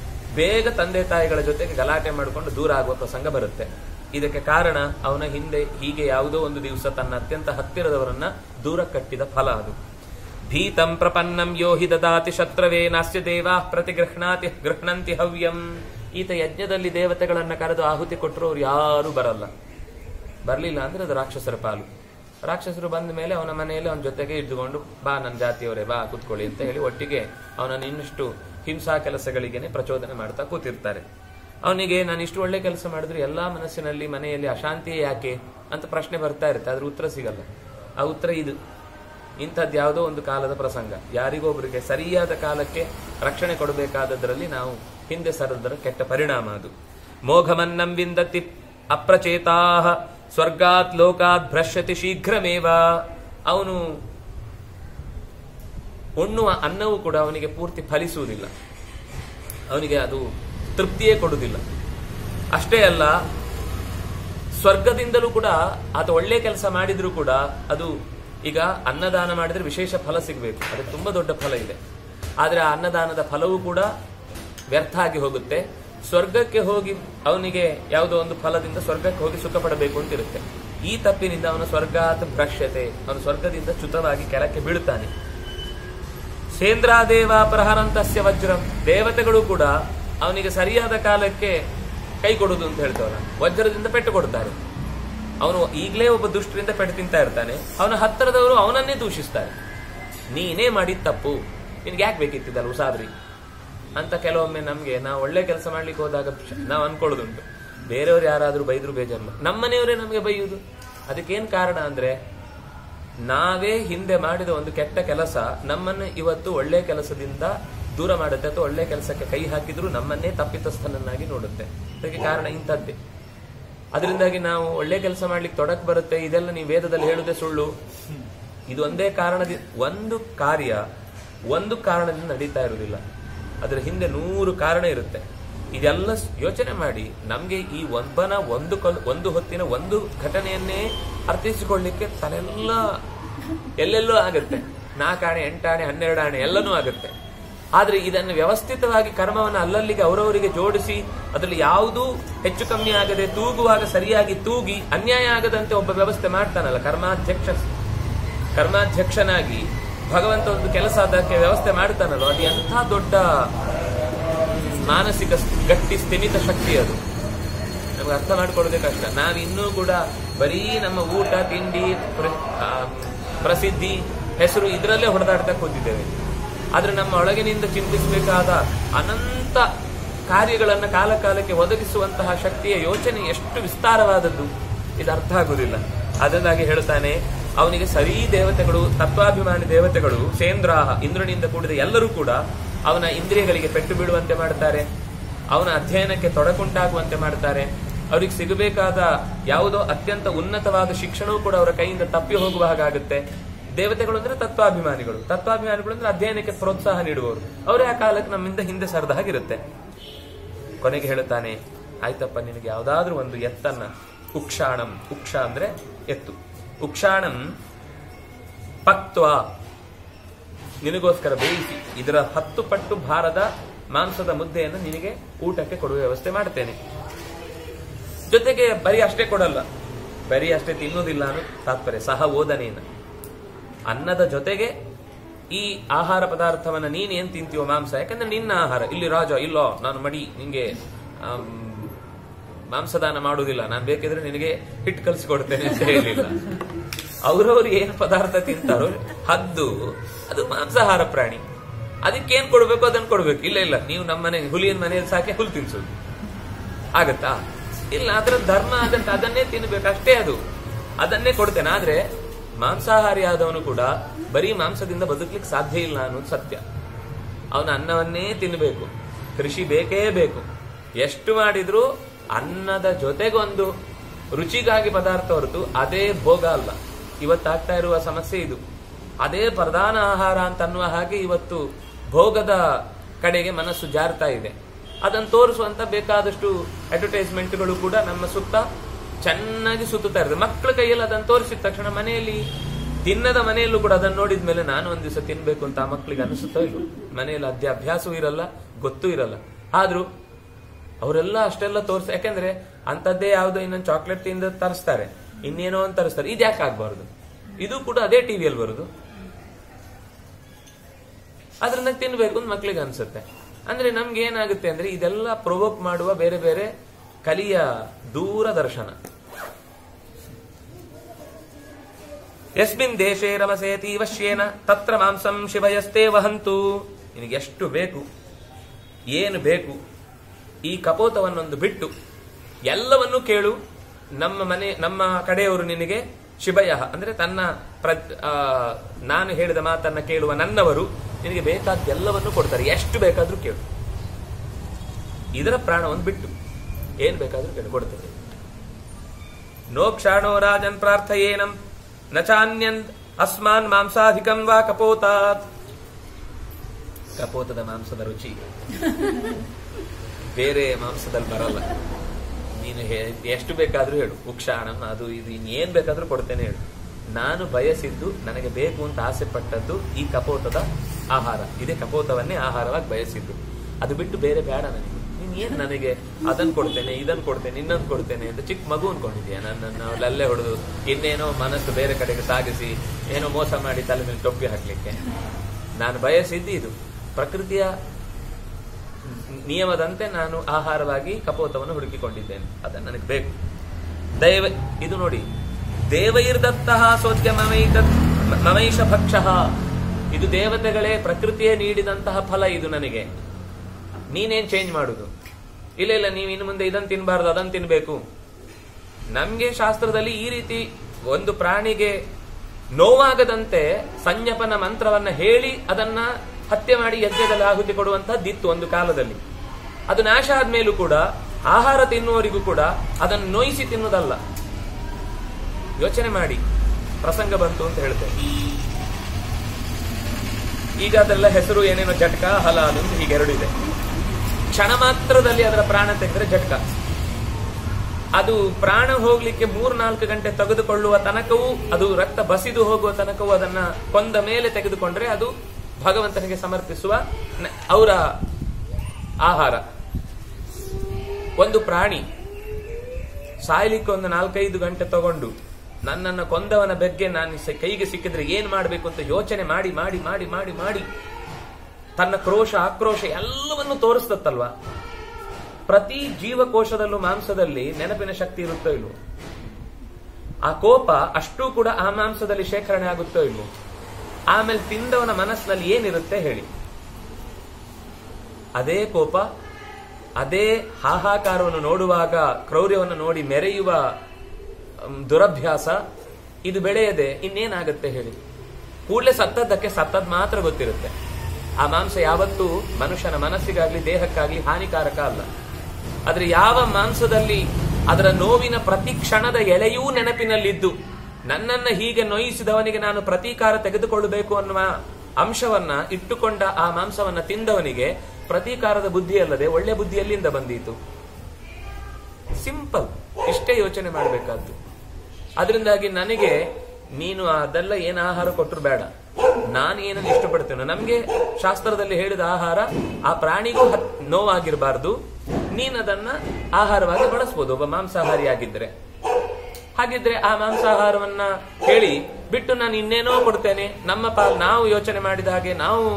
ಬೇಗ ತಂದೆ ತಾಯಿಗಳ ಜೊತೆಗೆ ಗಲಾಟೆ ಮಾಡಿಕೊಂಡು ದೂರ ಆಗುವ ಪ್ರಸಂಗ ಬರುತ್ತೆ. ಇದಕ್ಕೆ ಕಾರಣ ಅವನ ಹಿಂದೆ ಹೀಗೆ ಯಾವುದೋ ಒಂದು ದಿವಸ ತನ್ನ ಅತ್ಯಂತ ಹತ್ತಿರದವರನ್ನ ದೂರ ಕಟ್ಟಿದ ಫಲ ಅದು. ಭೀತಂ ಪ್ರಪನ್ನಂ ಯೋಹಿ ದದಾತಿ ಶತ್ರವೇ ನಾಸ್ಯ ದೇವಾ ಗೃಹ್ಣಂತಿ ಹವ್ಯಂ. ಈತ ಯಜ್ಞದಲ್ಲಿ ದೇವತೆಗಳನ್ನ ಕರೆದು ಆಹುತಿ ಕೊಟ್ಟರು ಅವ್ರು ಯಾರು ಬರಲ್ಲ. ಬರ್ಲಿಲ್ಲ ಅಂದ್ರೆ ಅದು ರಾಕ್ಷಸರ ಪಾಲು. ರಾಕ್ಷಸರು ಬಂದ ಮೇಲೆ ಅವನ ಮನೆಯಲ್ಲಿ ಅವನ ಜೊತೆಗೆ ಇದ್ದುಕೊಂಡು ಬಾ ನನ್ನ ಜಾತಿಯವರೇ ಬಾ ಕೂತ್ಕೊಳ್ಳಿ ಅಂತ ಹೇಳಿ ಒಟ್ಟಿಗೆ ಅವನನ್ನು ಇನ್ನಷ್ಟು ಹಿಂಸಾ ಕೆಲಸಗಳಿಗೇನೆ ಪ್ರಚೋದನೆ ಮಾಡ್ತಾ ಕೂತಿರ್ತಾರೆ. ಅವನಿಗೆ ನಾನು ಇಷ್ಟು ಒಳ್ಳೆ ಕೆಲಸ ಮಾಡಿದ್ರೆ ಎಲ್ಲಾ ಮನಸ್ಸಿನಲ್ಲಿ ಮನೆಯಲ್ಲಿ ಅಶಾಂತಿಯೇ ಯಾಕೆ ಅಂತ ಪ್ರಶ್ನೆ ಬರ್ತಾ ಇರುತ್ತೆ. ಅದ್ರ ಉತ್ತರ ಸಿಗಲ್ಲ. ಆ ಉತ್ತರ ಇದು. ಇಂಥದ್ದು ಯಾವುದೋ ಒಂದು ಕಾಲದ ಪ್ರಸಂಗ. ಯಾರಿಗೊಬ್ಬರಿಗೆ ಸರಿಯಾದ ಕಾಲಕ್ಕೆ ರಕ್ಷಣೆ ಕೊಡಬೇಕಾದದ್ರಲ್ಲಿ ನಾವು ಹಿಂದೆ ಸರದರ ಕೆಟ್ಟ ಪರಿಣಾಮ ಅದು. ಮೋಘಮನ್ನಂ ವಿಂದತಿ ಅಪ್ರಚೇತಾ ಸ್ವರ್ಗಾತ್ ಲೋಕಾತ್ ಭ್ರಶ್ಯತಿ ಶೀಘ್ರಮೇವ. ಅವನು ಉಣ್ಣುವ ಅನ್ನವೂ ಕೂಡ ಅವನಿಗೆ ಪೂರ್ತಿ ಫಲಿಸುವುದಿಲ್ಲ, ಅವನಿಗೆ ಅದು ತೃಪ್ತಿಯೇ ಕೊಡುವುದಿಲ್ಲ. ಅಷ್ಟೇ ಅಲ್ಲ, ಸ್ವರ್ಗದಿಂದಲೂ ಕೂಡ ಆತ ಒಳ್ಳೆ ಕೆಲಸ ಮಾಡಿದ್ರೂ ಕೂಡ ಅದು ಈಗ ಅನ್ನದಾನ ಮಾಡಿದ್ರೆ ವಿಶೇಷ ಫಲ ಸಿಗಬೇಕು, ಅದಕ್ಕೆ ತುಂಬಾ ದೊಡ್ಡ ಫಲ ಇದೆ. ಆದ್ರೆ ಆ ಅನ್ನದಾನದ ಫಲವೂ ಕೂಡ ವ್ಯರ್ಥ ಆಗಿ ಹೋಗುತ್ತೆ. ಸ್ವರ್ಗಕ್ಕೆ ಹೋಗಿ ಅವನಿಗೆ ಯಾವುದೋ ಒಂದು ಫಲದಿಂದ ಸ್ವರ್ಗಕ್ಕೆ ಹೋಗಿ ಸುಖ ಪಡಬೇಕು ಅಂತಿರುತ್ತೆ. ಈ ತಪ್ಪಿನಿಂದ ಅವನ ಸ್ವರ್ಗಾತ್ ಭ್ರಶ್ಯತೆ, ಅವನು ಸ್ವರ್ಗದಿಂದ ಚ್ಯುತವಾಗಿ ಕೆಳಕ್ಕೆ ಬೀಳುತ್ತಾನೆ. ಸೇಂದ್ರಾದೇವ ಪ್ರಹರಂತಸ್ಯ ವಜ್ರಂ. ದೇವತೆಗಳು ಕೂಡ ಅವನಿಗೆ ಸರಿಯಾದ ಕಾಲಕ್ಕೆ ಕೈ ಕೊಡುವುದು ಅಂತ ಹೇಳ್ತವಲ್ಲ, ವಜ್ರದಿಂದ ಪೆಟ್ಟು ಕೊಡುತ್ತಾರೆ. ಅವನು ಈಗಲೇ ಒಬ್ಬ ದುಷ್ಟರಿಂದ ಪೆಟ್ಟು ತಿಂತಾ ಇರ್ತಾನೆ, ಅವನ ಹತ್ತಿರದವರು ಅವನನ್ನೇ ದೂಷಿಸ್ತಾರೆ. ನೀನೇ ಮಾಡಿದ ತಪ್ಪು, ನಿನ್ಗೆ ಯಾಕೆ ಬೇಕಿತ್ತಿದ್ದಲ್ಲ ಉಸಾಬ್ರಿ ಅಂತ ಕೆಲವೊಮ್ಮೆ ನಮ್ಗೆ ನಾವು ಒಳ್ಳೆ ಕೆಲಸ ಮಾಡ್ಲಿಕ್ಕೆ ಹೋದಾಗ ನಾವು ಅನ್ಕೊಳ್ಳೋದುಂಟು. ಬೇರೆಯವ್ರು ಯಾರಾದ್ರೂ ಬೈದ್ರು ಬೇಜಾರಲ್ಲ, ನಮ್ಮನೆಯವರೇ ನಮಗೆ ಬೈಯುವುದು. ಅದಕ್ಕೇನ್ ಕಾರಣ ಅಂದ್ರೆ ನಾವೇ ಹಿಂದೆ ಮಾಡಿದ ಒಂದು ಕೆಟ್ಟ ಕೆಲಸ ನಮ್ಮನ್ನು ಇವತ್ತು ಒಳ್ಳೆ ಕೆಲಸದಿಂದ ದೂರ ಮಾಡುತ್ತೆ, ಅಥವಾ ಒಳ್ಳೆ ಕೆಲಸಕ್ಕೆ ಕೈ ಹಾಕಿದ್ರು ನಮ್ಮನ್ನೇ ತಪ್ಪಿತಸ್ಥನನ್ನಾಗಿ ನೋಡುತ್ತೆ. ಅದಕ್ಕೆ ಕಾರಣ ಇಂಥದ್ದೇ. ಅದರಿಂದಾಗಿ ನಾವು ಒಳ್ಳೆ ಕೆಲಸ ಮಾಡ್ಲಿಕ್ಕೆ ತೊಡಕ್ ಬರುತ್ತೆ. ಇದೆಲ್ಲ ನೀವು ವೇದದಲ್ಲಿ ಹೇಳುದೇ ಸುಳ್ಳು. ಇದು ಒಂದೇ ಕಾರಣದಿಂದ, ಒಂದು ಕಾರ್ಯ ಒಂದು ಕಾರಣದಿಂದ ನಡೀತಾ ಇರುವುದಿಲ್ಲ, ಅದರ ಹಿಂದೆ 100 ಕಾರಣ ಇರುತ್ತೆ. ಇದೆಲ್ಲ ಯೋಚನೆ ಮಾಡಿ ನಮ್ಗೆ ಈ ಒಂದು ಹೊತ್ತಿನ ಒಂದು ಘಟನೆಯನ್ನೇ ಅರ್ಥೈಸಿಕೊಳ್ಳಿಕ್ಕೆ ತಲೆಲ್ಲ ಎಲ್ಲೆಲ್ಲೋ ಆಗುತ್ತೆ. 4 ಆಣೆ 8 ಆಣೆ 12 ಆಣೆ ಎಲ್ಲನೂ ಆಗುತ್ತೆ. ಆದ್ರೆ ಇದನ್ನು ವ್ಯವಸ್ಥಿತವಾಗಿ ಕರ್ಮವನ್ನು ಅಲ್ಲಲ್ಲಿಗೆ ಅವರವರಿಗೆ ಜೋಡಿಸಿ ಅದರಲ್ಲಿ ಯಾವುದೂ ಹೆಚ್ಚು ಕಮ್ಮಿ ಆಗದೆ ತೂಗುವಾಗ ಸರಿಯಾಗಿ ತೂಗಿ ಅನ್ಯಾಯ ಆಗದಂತೆ ಒಬ್ಬ ವ್ಯವಸ್ಥೆ ಮಾಡ್ತಾನಲ್ಲ, ಕರ್ಮಾಧ್ಯಕ್ಷನಾಗಿ ಭಗವಂತ ಒಂದು ಕೆಲಸ ಅದಕ್ಕೆ ವ್ಯವಸ್ಥೆ ಮಾಡ್ತಾನಲ್ಲ, ಅದು ಎಂಥ ದೊಡ್ಡ ಮಾನಸಿಕ ಗಟ್ಟಿ ಸ್ಥಿಮಿತ ಶಕ್ತಿ. ಅದು ನಮ್ಗೆ ಅರ್ಥ ಮಾಡ್ಕೊಳ್ಳೋದೇ ಕಷ್ಟ. ನಾವಿನ್ನೂ ಕೂಡ ಬರೀ ನಮ್ಮ ಊಟ ತಿಂಡಿ ಪ್ರಸಿದ್ಧಿ ಹೆಸರು ಇದರಲ್ಲೇ ಹೊಡೆದಾಡ್ತಾ ಕೂತಿದ್ದೇವೆ. ಆದ್ರೆ ನಮ್ಮ ಒಳಗಿನಿಂದ ಚಿಂತಿಸಬೇಕಾದ ಅನಂತ ಕಾರ್ಯಗಳನ್ನ ಕಾಲಕ್ಕೆ ಒದಗಿಸುವಂತಹ ಶಕ್ತಿಯ ಯೋಚನೆ ಎಷ್ಟು ವಿಸ್ತಾರವಾದದ್ದು ಇದು ಅರ್ಥ ಆಗುವುದಿಲ್ಲ. ಅದರಿಂದಾಗಿ ಹೇಳ್ತಾನೆ, ಅವನಿಗೆ ಸರಿ ದೇವತೆಗಳು, ತತ್ವಾಭಿಮಾನಿ ದೇವತೆಗಳು, ಸೇಂದ್ರಾಹ ಇಂದ್ರನಿಂದ ಕೂಡಿದ ಎಲ್ಲರೂ ಕೂಡ ಅವನ ಇಂದ್ರಿಯಗಳಿಗೆ ಪೆಟ್ಟು ಬೀಳುವಂತೆ ಮಾಡ್ತಾರೆ, ಅವನ ಅಧ್ಯಯನಕ್ಕೆ ತೊಡಕುಂಟಾಗುವಂತೆ ಮಾಡ್ತಾರೆ. ಅವ್ರಿಗೆ ಸಿಗಬೇಕಾದ ಯಾವುದೋ ಅತ್ಯಂತ ಉನ್ನತವಾದ ಶಿಕ್ಷಣವೂ ಕೂಡ ಅವರ ಕೈಯಿಂದ ತಪ್ಪಿ ಹೋಗುವ ಹಾಗಾಗುತ್ತೆ. ದೇವತೆಗಳು ಅಂದ್ರೆ ತತ್ವಾಭಿಮಾನಿಗಳು ಅಂದ್ರೆ ಅಧ್ಯಯನಕ್ಕೆ ಪ್ರೋತ್ಸಾಹ ನೀಡುವವರು. ಅವರೇ ಆ ಕಾಲಕ್ಕೆ ನಮ್ಮಿಂದ ಹಿಂದೆ ಸರಿದ ಹಾಗಿರುತ್ತೆ. ಕೊನೆಗೆ ಹೇಳುತ್ತಾನೆ, ಆಯ್ತಪ್ಪ ನಿನಗೆ ಯಾವ್ದಾದ್ರೂ ಒಂದು ಎತ್ತನ್ನ ಉಕ್ಷಾಣಂ, ಉಕ್ಷ ಅಂದ್ರೆ ಎತ್ತು, ಉಕ್ಷಾಣಂ ಪಕ್ತ್ವ ನಿನಗೋಸ್ಕರ ಬೇಯಿಸಿ ಇದರ 10 ಪಟ್ಟು ಭಾರದ ಮಾಂಸದ ಮುದ್ದೆಯನ್ನು ನಿನಗೆ ಊಟಕ್ಕೆ ಕೊಡುವ ವ್ಯವಸ್ಥೆ ಮಾಡ್ತೇನೆ. ಜೊತೆಗೆ ಬರೀ ಅಷ್ಟೇ ಕೊಡಲ್ಲ, ಬರೀ ಅಷ್ಟೇ ತಿನ್ನುವುದಿಲ್ಲ ಅನ್ನೋ ತಾತ್ಪರ್ಯ. ಸಹ ಓದನೇನ, ಅನ್ನದ ಜೊತೆಗೆ ಈ ಆಹಾರ ಪದಾರ್ಥವನ್ನ ನೀನೇನ್ ತಿಂತೀವೋ ಮಾಂಸ, ಯಾಕಂದ್ರೆ ನಿನ್ನ ಆಹಾರ. ಇಲ್ಲಿ ರಾಜ ಇಲ್ಲೋ ನಾನು ಮಡಿ ನಿಂಗೆ ಮಾಂಸದಾನ ಮಾಡುವುದಿಲ್ಲ, ನಾನು ಬೇಕಿದ್ರೆ ನಿನಗೆ ಹಿಟ್ಟು ಕಲಿಸಿಕೊಡ್ತೇನೆ ಅಂತ ಹೇಳಿಲ್ಲ. ಅವ್ರವ್ರು ಏನು ಪದಾರ್ಥ ತಿಂತಾರೋ ಹದ್ದು ಅದು ಮಾಂಸಾಹಾರ ಪ್ರಾಣಿ, ಅದಕ್ಕೇನ್ ಕೊಡ್ಬೇಕು ಅದನ್ನ ಕೊಡ್ಬೇಕು. ಇಲ್ಲ ನೀವು ನಮ್ಮ ಮನೆ ಹುಲಿಯನ್ ಮನೆಯಲ್ಲಿ ಸಾಕಿ ಹುಲ್ ತಿನ್ಸೋದು ಆಗತ್ತಾ? ಇಲ್ಲ, ಅದರ ಧರ್ಮ ಆದಂತ ಅದನ್ನೇ ತಿನ್ಬೇಕು ಅಷ್ಟೇ, ಅದನ್ನೇ ಕೊಡ್ತೇನೆ. ಆದ್ರೆ ಮಾಂಸಾಹಾರಿ ಆದವನು ಕೂಡ ಬರೀ ಮಾಂಸದಿಂದ ಬದುಕಲಿಕ್ಕೆ ಸಾಧ್ಯ ಇಲ್ಲ ಅನ್ನೋದು ಸತ್ಯ. ಅವನ ಅನ್ನವನ್ನೇ ತಿನ್ನಬೇಕು, ಕೃಷಿ ಬೇಕೇ ಬೇಕು. ಎಷ್ಟು ಮಾಡಿದ್ರು ಅನ್ನದ ಜೊತೆಗೊಂದು ರುಚಿಗಾಗಿ ಪದಾರ್ಥ ಹೊರತು ಅದೇ ಭೋಗ ಅಲ್ಲ. ಇವತ್ತಾಗ್ತಾ ಇರುವ ಸಮಸ್ಯೆ ಇದು. ಅದೇ ಪ್ರಧಾನ ಆಹಾರ ಅಂತ ಅನ್ನುವ ಹಾಗೆ ಇವತ್ತು ಭೋಗದ ಕಡೆಗೆ ಮನಸ್ಸು ಜಾರ್ತಾ ಇದೆ. ಅದನ್ನು ತೋರಿಸುವಂತ ಬೇಕಾದಷ್ಟು ಅಡ್ವರ್ಟೈಸ್ಮೆಂಟ್ಗಳು ಕೂಡ ನಮ್ಮ ಸುತ್ತ ಚೆನ್ನಾಗಿ ಸುತ್ತುತ್ತಾ ಇರ್ತದೆ. ಮಕ್ಕಳ ಕೈಯಲ್ಲಿ ಅದನ್ನು ತೋರಿಸಿದ ತಕ್ಷಣ ಮನೆಯಲ್ಲಿ ತಿನ್ನದ ಮನೆಯಲ್ಲೂ ಕೂಡ ಅದನ್ನು ನೋಡಿದ ಮೇಲೆ ನಾನು ಒಂದ್ ದಿವಸ ತಿನ್ಬೇಕು ಅಂತ ಆ ಮಕ್ಕಳಿಗೆ ಅನಿಸುತ್ತೋ ಇಲ್ಲ. ಮನೆಯಲ್ಲಿ ಅಭ್ಯಾಸವೂ ಇರಲ್ಲ, ಗೊತ್ತೂ ಇರಲ್ಲ. ಆದ್ರೂ ಅವರೆಲ್ಲ ಅಷ್ಟೆಲ್ಲ ತೋರಿಸ, ಯಾಕಂದ್ರೆ ಅಂತದ್ದೇ ಯಾವುದೋ ಇನ್ನೊಂದು ಚಾಕ್ಲೇಟ್ ತಿಂದ ತರಿಸ್ತಾರೆ, ಇನ್ನೇನೋ ಅಂತ ತರಿಸ್ತಾರೆ. ಇದ್ಯಾಕೆ ಆಗ್ಬಾರ್ದು? ಇದು ಕೂಡ ಅದೇ ಟಿವಿಯಲ್ಲಿ ಬರುದು, ಅದ್ರನ್ನ ತಿನ್ಬೇಕು ಅಂತ ಮಕ್ಕಳಿಗೆ ಅನ್ಸುತ್ತೆ. ಅಂದ್ರೆ ನಮ್ಗೆ ಏನಾಗುತ್ತೆ ಅಂದ್ರೆ ಇದೆಲ್ಲ ಪ್ರೊವೋಕ್ ಮಾಡುವ ಬೇರೆ ಬೇರೆ ಕಲಿಯ ದೂರದರ್ಶನ. ಯಸ್ಮಿನ್ ದೇಶೇ ರಮಸೇತಿ ವಶ್ಯೇನ ತತ್ರ ಮಾಂಸಂ ಶಿವಯಸ್ತೆ ವಹಂತು. ನಿನಗೆ ಎಷ್ಟು ಬೇಕು, ಏನು ಬೇಕು, ಈ ಕಪೋತವನ್ನೊಂದು ಬಿಟ್ಟು ಎಲ್ಲವನ್ನೂ ಕೇಳು. ನಮ್ಮ ಕಡೆಯವರು ನಿನಗೆ ಶಿವಯ ಅಂದ್ರೆ ನಾನು ಹೇಳಿದ ಮಾತನ್ನ ಕೇಳುವ ನನ್ನವರು ನಿನಗೆ ಬೇಕಾದ ಎಲ್ಲವನ್ನೂ ಕೊಡ್ತಾರೆ. ಎಷ್ಟು ಬೇಕಾದ್ರೂ ಕೇಳು, ಇದರ ಪ್ರಾಣವನ್ನು ಬಿಟ್ಟು ಏನ್ ಬೇಕಾದ್ರೂ ಕೇಳು, ಕೊಡ್ತೇವೆ. ನೋ ಕ್ಷಾಣೋ ರಾಜನ್ ಪ್ರಾರ್ಥಯೇನಂ ನಚಾನ್ಯನ್ ಅಸ್ಮಾನ್ ಮಾಂಸಾಧಿಕಂ ವಾ ಕಪೋತಾತ್. ಕಪೋತದ ಮಾಂಸದ ರುಚಿ ಬೇರೆ ಮಾಂಸದಲ್ಲಿ ಬರಲ್ಲ. ನೀನು ಎಷ್ಟು ಬೇಕಾದ್ರೂ ಹೇಳು, ಉಕ್ಷಾಣಂ ಅದು ಇದು ಇನ್ನೇನ್ ಬೇಕಾದ್ರೂ ಕೊಡ್ತೇನೆ ಹೇಳು. ನಾನು ಬಯಸಿದ್ದು, ನನಗೆ ಬೇಕು ಅಂತ ಆಸೆ ಪಟ್ಟದ್ದು ಈ ಕಪೋತದ ಆಹಾರ. ಇದೇ ಕಪೋತವನ್ನೇ ಆಹಾರವಾಗಿ ಬಯಸಿದ್ದು. ಅದು ಬಿಟ್ಟು ಬೇರೆ ಬೇಡ ನನಗೆ. ನೀನ್ ಏನ್ ನನಗೆ ಅದನ್ನ ಕೊಡ್ತೇನೆ, ಇದನ್ನ ಕೊಡ್ತೇನೆ, ಇನ್ನೊಂದು ಕೊಡ್ತೇನೆ ಅಂತ ಚಿಕ್ಕ ಮಗು ಅನ್ಕೊಂಡಿದ್ಯಾ? ನನ್ನನ್ನು ಅಲ್ಲೇ ಹೊಡೆದು ಇನ್ನೇನೋ ಮನಸ್ಸು ಬೇರೆ ಕಡೆಗೆ ಸಾಗಿಸಿ ಏನೋ ಮೋಸ ಮಾಡಿ ತಲೆ ಮೇಲೆ ಟೊಪ್ಪಿ ಹಾಕ್ಲಿಕ್ಕೆ. ನಾನು ಬಯಸಿದ್ದು ಇದು. ಪ್ರಕೃತಿಯ ನಿಯಮದಂತೆ ನಾನು ಆಹಾರವಾಗಿ ಕಪೋತವನ್ನು ಹುಡುಕಿಕೊಂಡಿದ್ದೇನೆ, ಅದನ್ನು ನನಗೆ ಬೇಕು. ಇದು ನೋಡಿ, ದೇವೈರ್ದತ್ತಃ ಸೋದ್ಯ ಮಮೈಷ ಭಕ್ಷಃ. ಇದು ದೇವತೆಗಳೇ ಪ್ರಕೃತಿಯೇ ನೀಡಿದಂತಹ ಫಲ ಇದು ನನಗೆ, ನೀನೇನ್ ಚೇಂಜ್ ಮಾಡುದು? ಇಲ್ಲ ಇಲ್ಲ, ನೀವು ಇನ್ನು ಮುಂದೆ ಇದನ್ನು ತಿನ್ಬಾರ್ದು, ಅದನ್ನು ತಿನ್ಬೇಕು. ನಮ್ಗೆ ಶಾಸ್ತ್ರದಲ್ಲಿ ಈ ರೀತಿ ಒಂದು ಪ್ರಾಣಿಗೆ ನೋವಾಗದಂತೆ ಸಂಜ್ಞಪನ ಮಂತ್ರವನ್ನ ಹೇಳಿ ಅದನ್ನ ಹತ್ಯೆ ಮಾಡಿ ಯಜ್ಞದಲ್ಲಿ ಆಹುತಿ ಕೊಡುವಂತಹದ್ದಿತ್ತು ಒಂದು ಕಾಲದಲ್ಲಿ. ಅದು ನಾಶ ಆದ್ಮೇಲೂ ಕೂಡ ಆಹಾರ ತಿನ್ನುವವರಿಗೂ ಕೂಡ ಅದನ್ನು ನೋಯಿಸಿ ತಿನ್ನುವುದಲ್ಲ. ಯೋಚನೆ ಮಾಡಿ, ಪ್ರಸಂಗ ಬಂತು ಅಂತ ಹೇಳ್ತೇವೆ. ಈಗ ಅದೆಲ್ಲ ಹೆಸರು ಏನೇನೋ ಜಟ್ಕ, ಹಲಾಲು ಅಂತ ಹೀಗೆರಡು ಇದೆ. ಕ್ಷಣ ಮಾತ್ರದಲ್ಲಿ ಅದರ ಪ್ರಾಣ ತೆಗೆದ್ರೆ ಜಟ್ಕ. ಅದು ಪ್ರಾಣ ಹೋಗ್ಲಿಕ್ಕೆ 3-4 ಗಂಟೆ ತೆಗೆದುಕೊಳ್ಳುವ ತನಕವೂ, ಅದು ರಕ್ತ ಬಸಿದು ಹೋಗುವ ತನಕವೂ ಅದನ್ನ ಕೊಂದ ಮೇಲೆ ತೆಗೆದುಕೊಂಡ್ರೆ ಅದು ಭಗವಂತನಿಗೆ ಸಮರ್ಪಿಸುವ ಅವರ ಆಹಾರ. ಒಂದು ಪ್ರಾಣಿ ಸಾಯ್ಲಿಕ್ಕೆ ಒಂದು 4-5 ಗಂಟೆ ತಗೊಂಡು ನನ್ನನ್ನು ಕೊಂದವನ ಬಗ್ಗೆ ನಾನು ಕೈಗೆ ಸಿಕ್ಕಿದ್ರೆ ಏನ್ ಮಾಡಬೇಕು ಅಂತ ಯೋಚನೆ ಮಾಡಿ ಮಾಡಿ ಮಾಡಿ ಮಾಡಿ ಮಾಡಿ ತನ್ನ ಕ್ರೋಶ ಆಕ್ರೋಶ ಎಲ್ಲವನ್ನು ತೋರಿಸ್ತತ್ತಲ್ವಾ. ಪ್ರತಿ ಜೀವಕೋಶದಲ್ಲೂ ಮಾಂಸದಲ್ಲಿ ನೆನಪಿನ ಶಕ್ತಿ ಇರುತ್ತೋ ಇಲ್ವೋ? ಆ ಕೋಪ ಅಷ್ಟೂ ಕೂಡ ಆ ಮಾಂಸದಲ್ಲಿ ಶೇಖರಣೆ ಆಗುತ್ತೋ ಇಲ್ವೋ? ಆಮೇಲೆ ತಿಂದವನ ಮನಸ್ಸಿನಲ್ಲಿ ಏನಿರುತ್ತೆ ಹೇಳಿ? ಅದೇ ಕೋಪ, ಅದೇ ಹಾಹಾಕಾರವನ್ನು ನೋಡುವಾಗ ಕ್ರೌರ್ಯವನ್ನು ನೋಡಿ ಮೆರೆಯುವ ದುರಭ್ಯಾಸ, ಇದು ಬೆಳೆಯದೆ ಇನ್ನೇನಾಗುತ್ತೆ ಹೇಳಿ? ಕೂಡಲೇ ಸತ್ತದ್ದಕ್ಕೆ ಸತ್ತದ್ ಮಾತ್ರ ಗೊತ್ತಿರುತ್ತೆ. ಆ ಮಾಂಸ ಯಾವತ್ತೂ ಮನುಷ್ಯನ ಮನಸ್ಸಿಗಾಗ್ಲಿ ದೇಹಕ್ಕಾಗ್ಲಿ ಹಾನಿಕಾರಕ ಅಲ್ಲ. ಆದ್ರೆ ಯಾವ ಮಾಂಸದಲ್ಲಿ ಅದರ ನೋವಿನ ಪ್ರತಿ ಕ್ಷಣದ ಎಳೆಯೂ ನೆನಪಿನಲ್ಲಿದ್ದು ನನ್ನನ್ನ ಹೀಗೆ ನೋಯಿಸಿದವನಿಗೆ ನಾನು ಪ್ರತೀಕಾರ ತೆಗೆದುಕೊಳ್ಳಬೇಕು ಅನ್ನುವ ಅಂಶವನ್ನ ಇಟ್ಟುಕೊಂಡ ಆ ಮಾಂಸವನ್ನ ತಿಂದವನಿಗೆ ಪ್ರತೀಕಾರದ ಬುದ್ಧಿ ಅಲ್ಲದೆ ಒಳ್ಳೆ ಬುದ್ಧಿ ಎಲ್ಲಿಂದ ಬಂದೀತು? ಸಿಂಪಲ್, ಇಷ್ಟೇ ಯೋಚನೆ ಮಾಡಬೇಕಾದ್ದು. ಅದರಿಂದಾಗಿ ನನಗೆ ನೀನು ಅದೆಲ್ಲ ಏನು ಆಹಾರ ಕೊಟ್ಟರು ಬೇಡ, ನಾನು ಏನನ್ನು ಇಷ್ಟಪಡ್ತೇನೋ, ನಮ್ಗೆ ಶಾಸ್ತ್ರದಲ್ಲಿ ಹೇಳಿದ ಆಹಾರ ಆ ಪ್ರಾಣಿಗೂ ನೋವಾಗಿರಬಾರ್ದು, ನೀನದನ್ನ ಆಹಾರವಾಗಿ ಬಳಸ್ಬೋದು ಒಬ್ಬ ಮಾಂಸಾಹಾರಿ ಆಗಿದ್ರೆ. ಹಾಗಿದ್ರೆ ಆ ಮಾಂಸಾಹಾರವನ್ನ ಹೇಳಿ ಬಿಟ್ಟು ನಾನು ಇನ್ನೇನೋ ಕೊಡ್ತೇನೆ, ನಮ್ಮ ಪಾಲ್ ನಾವು ಯೋಚನೆ ಮಾಡಿದ ಹಾಗೆ ನಾವು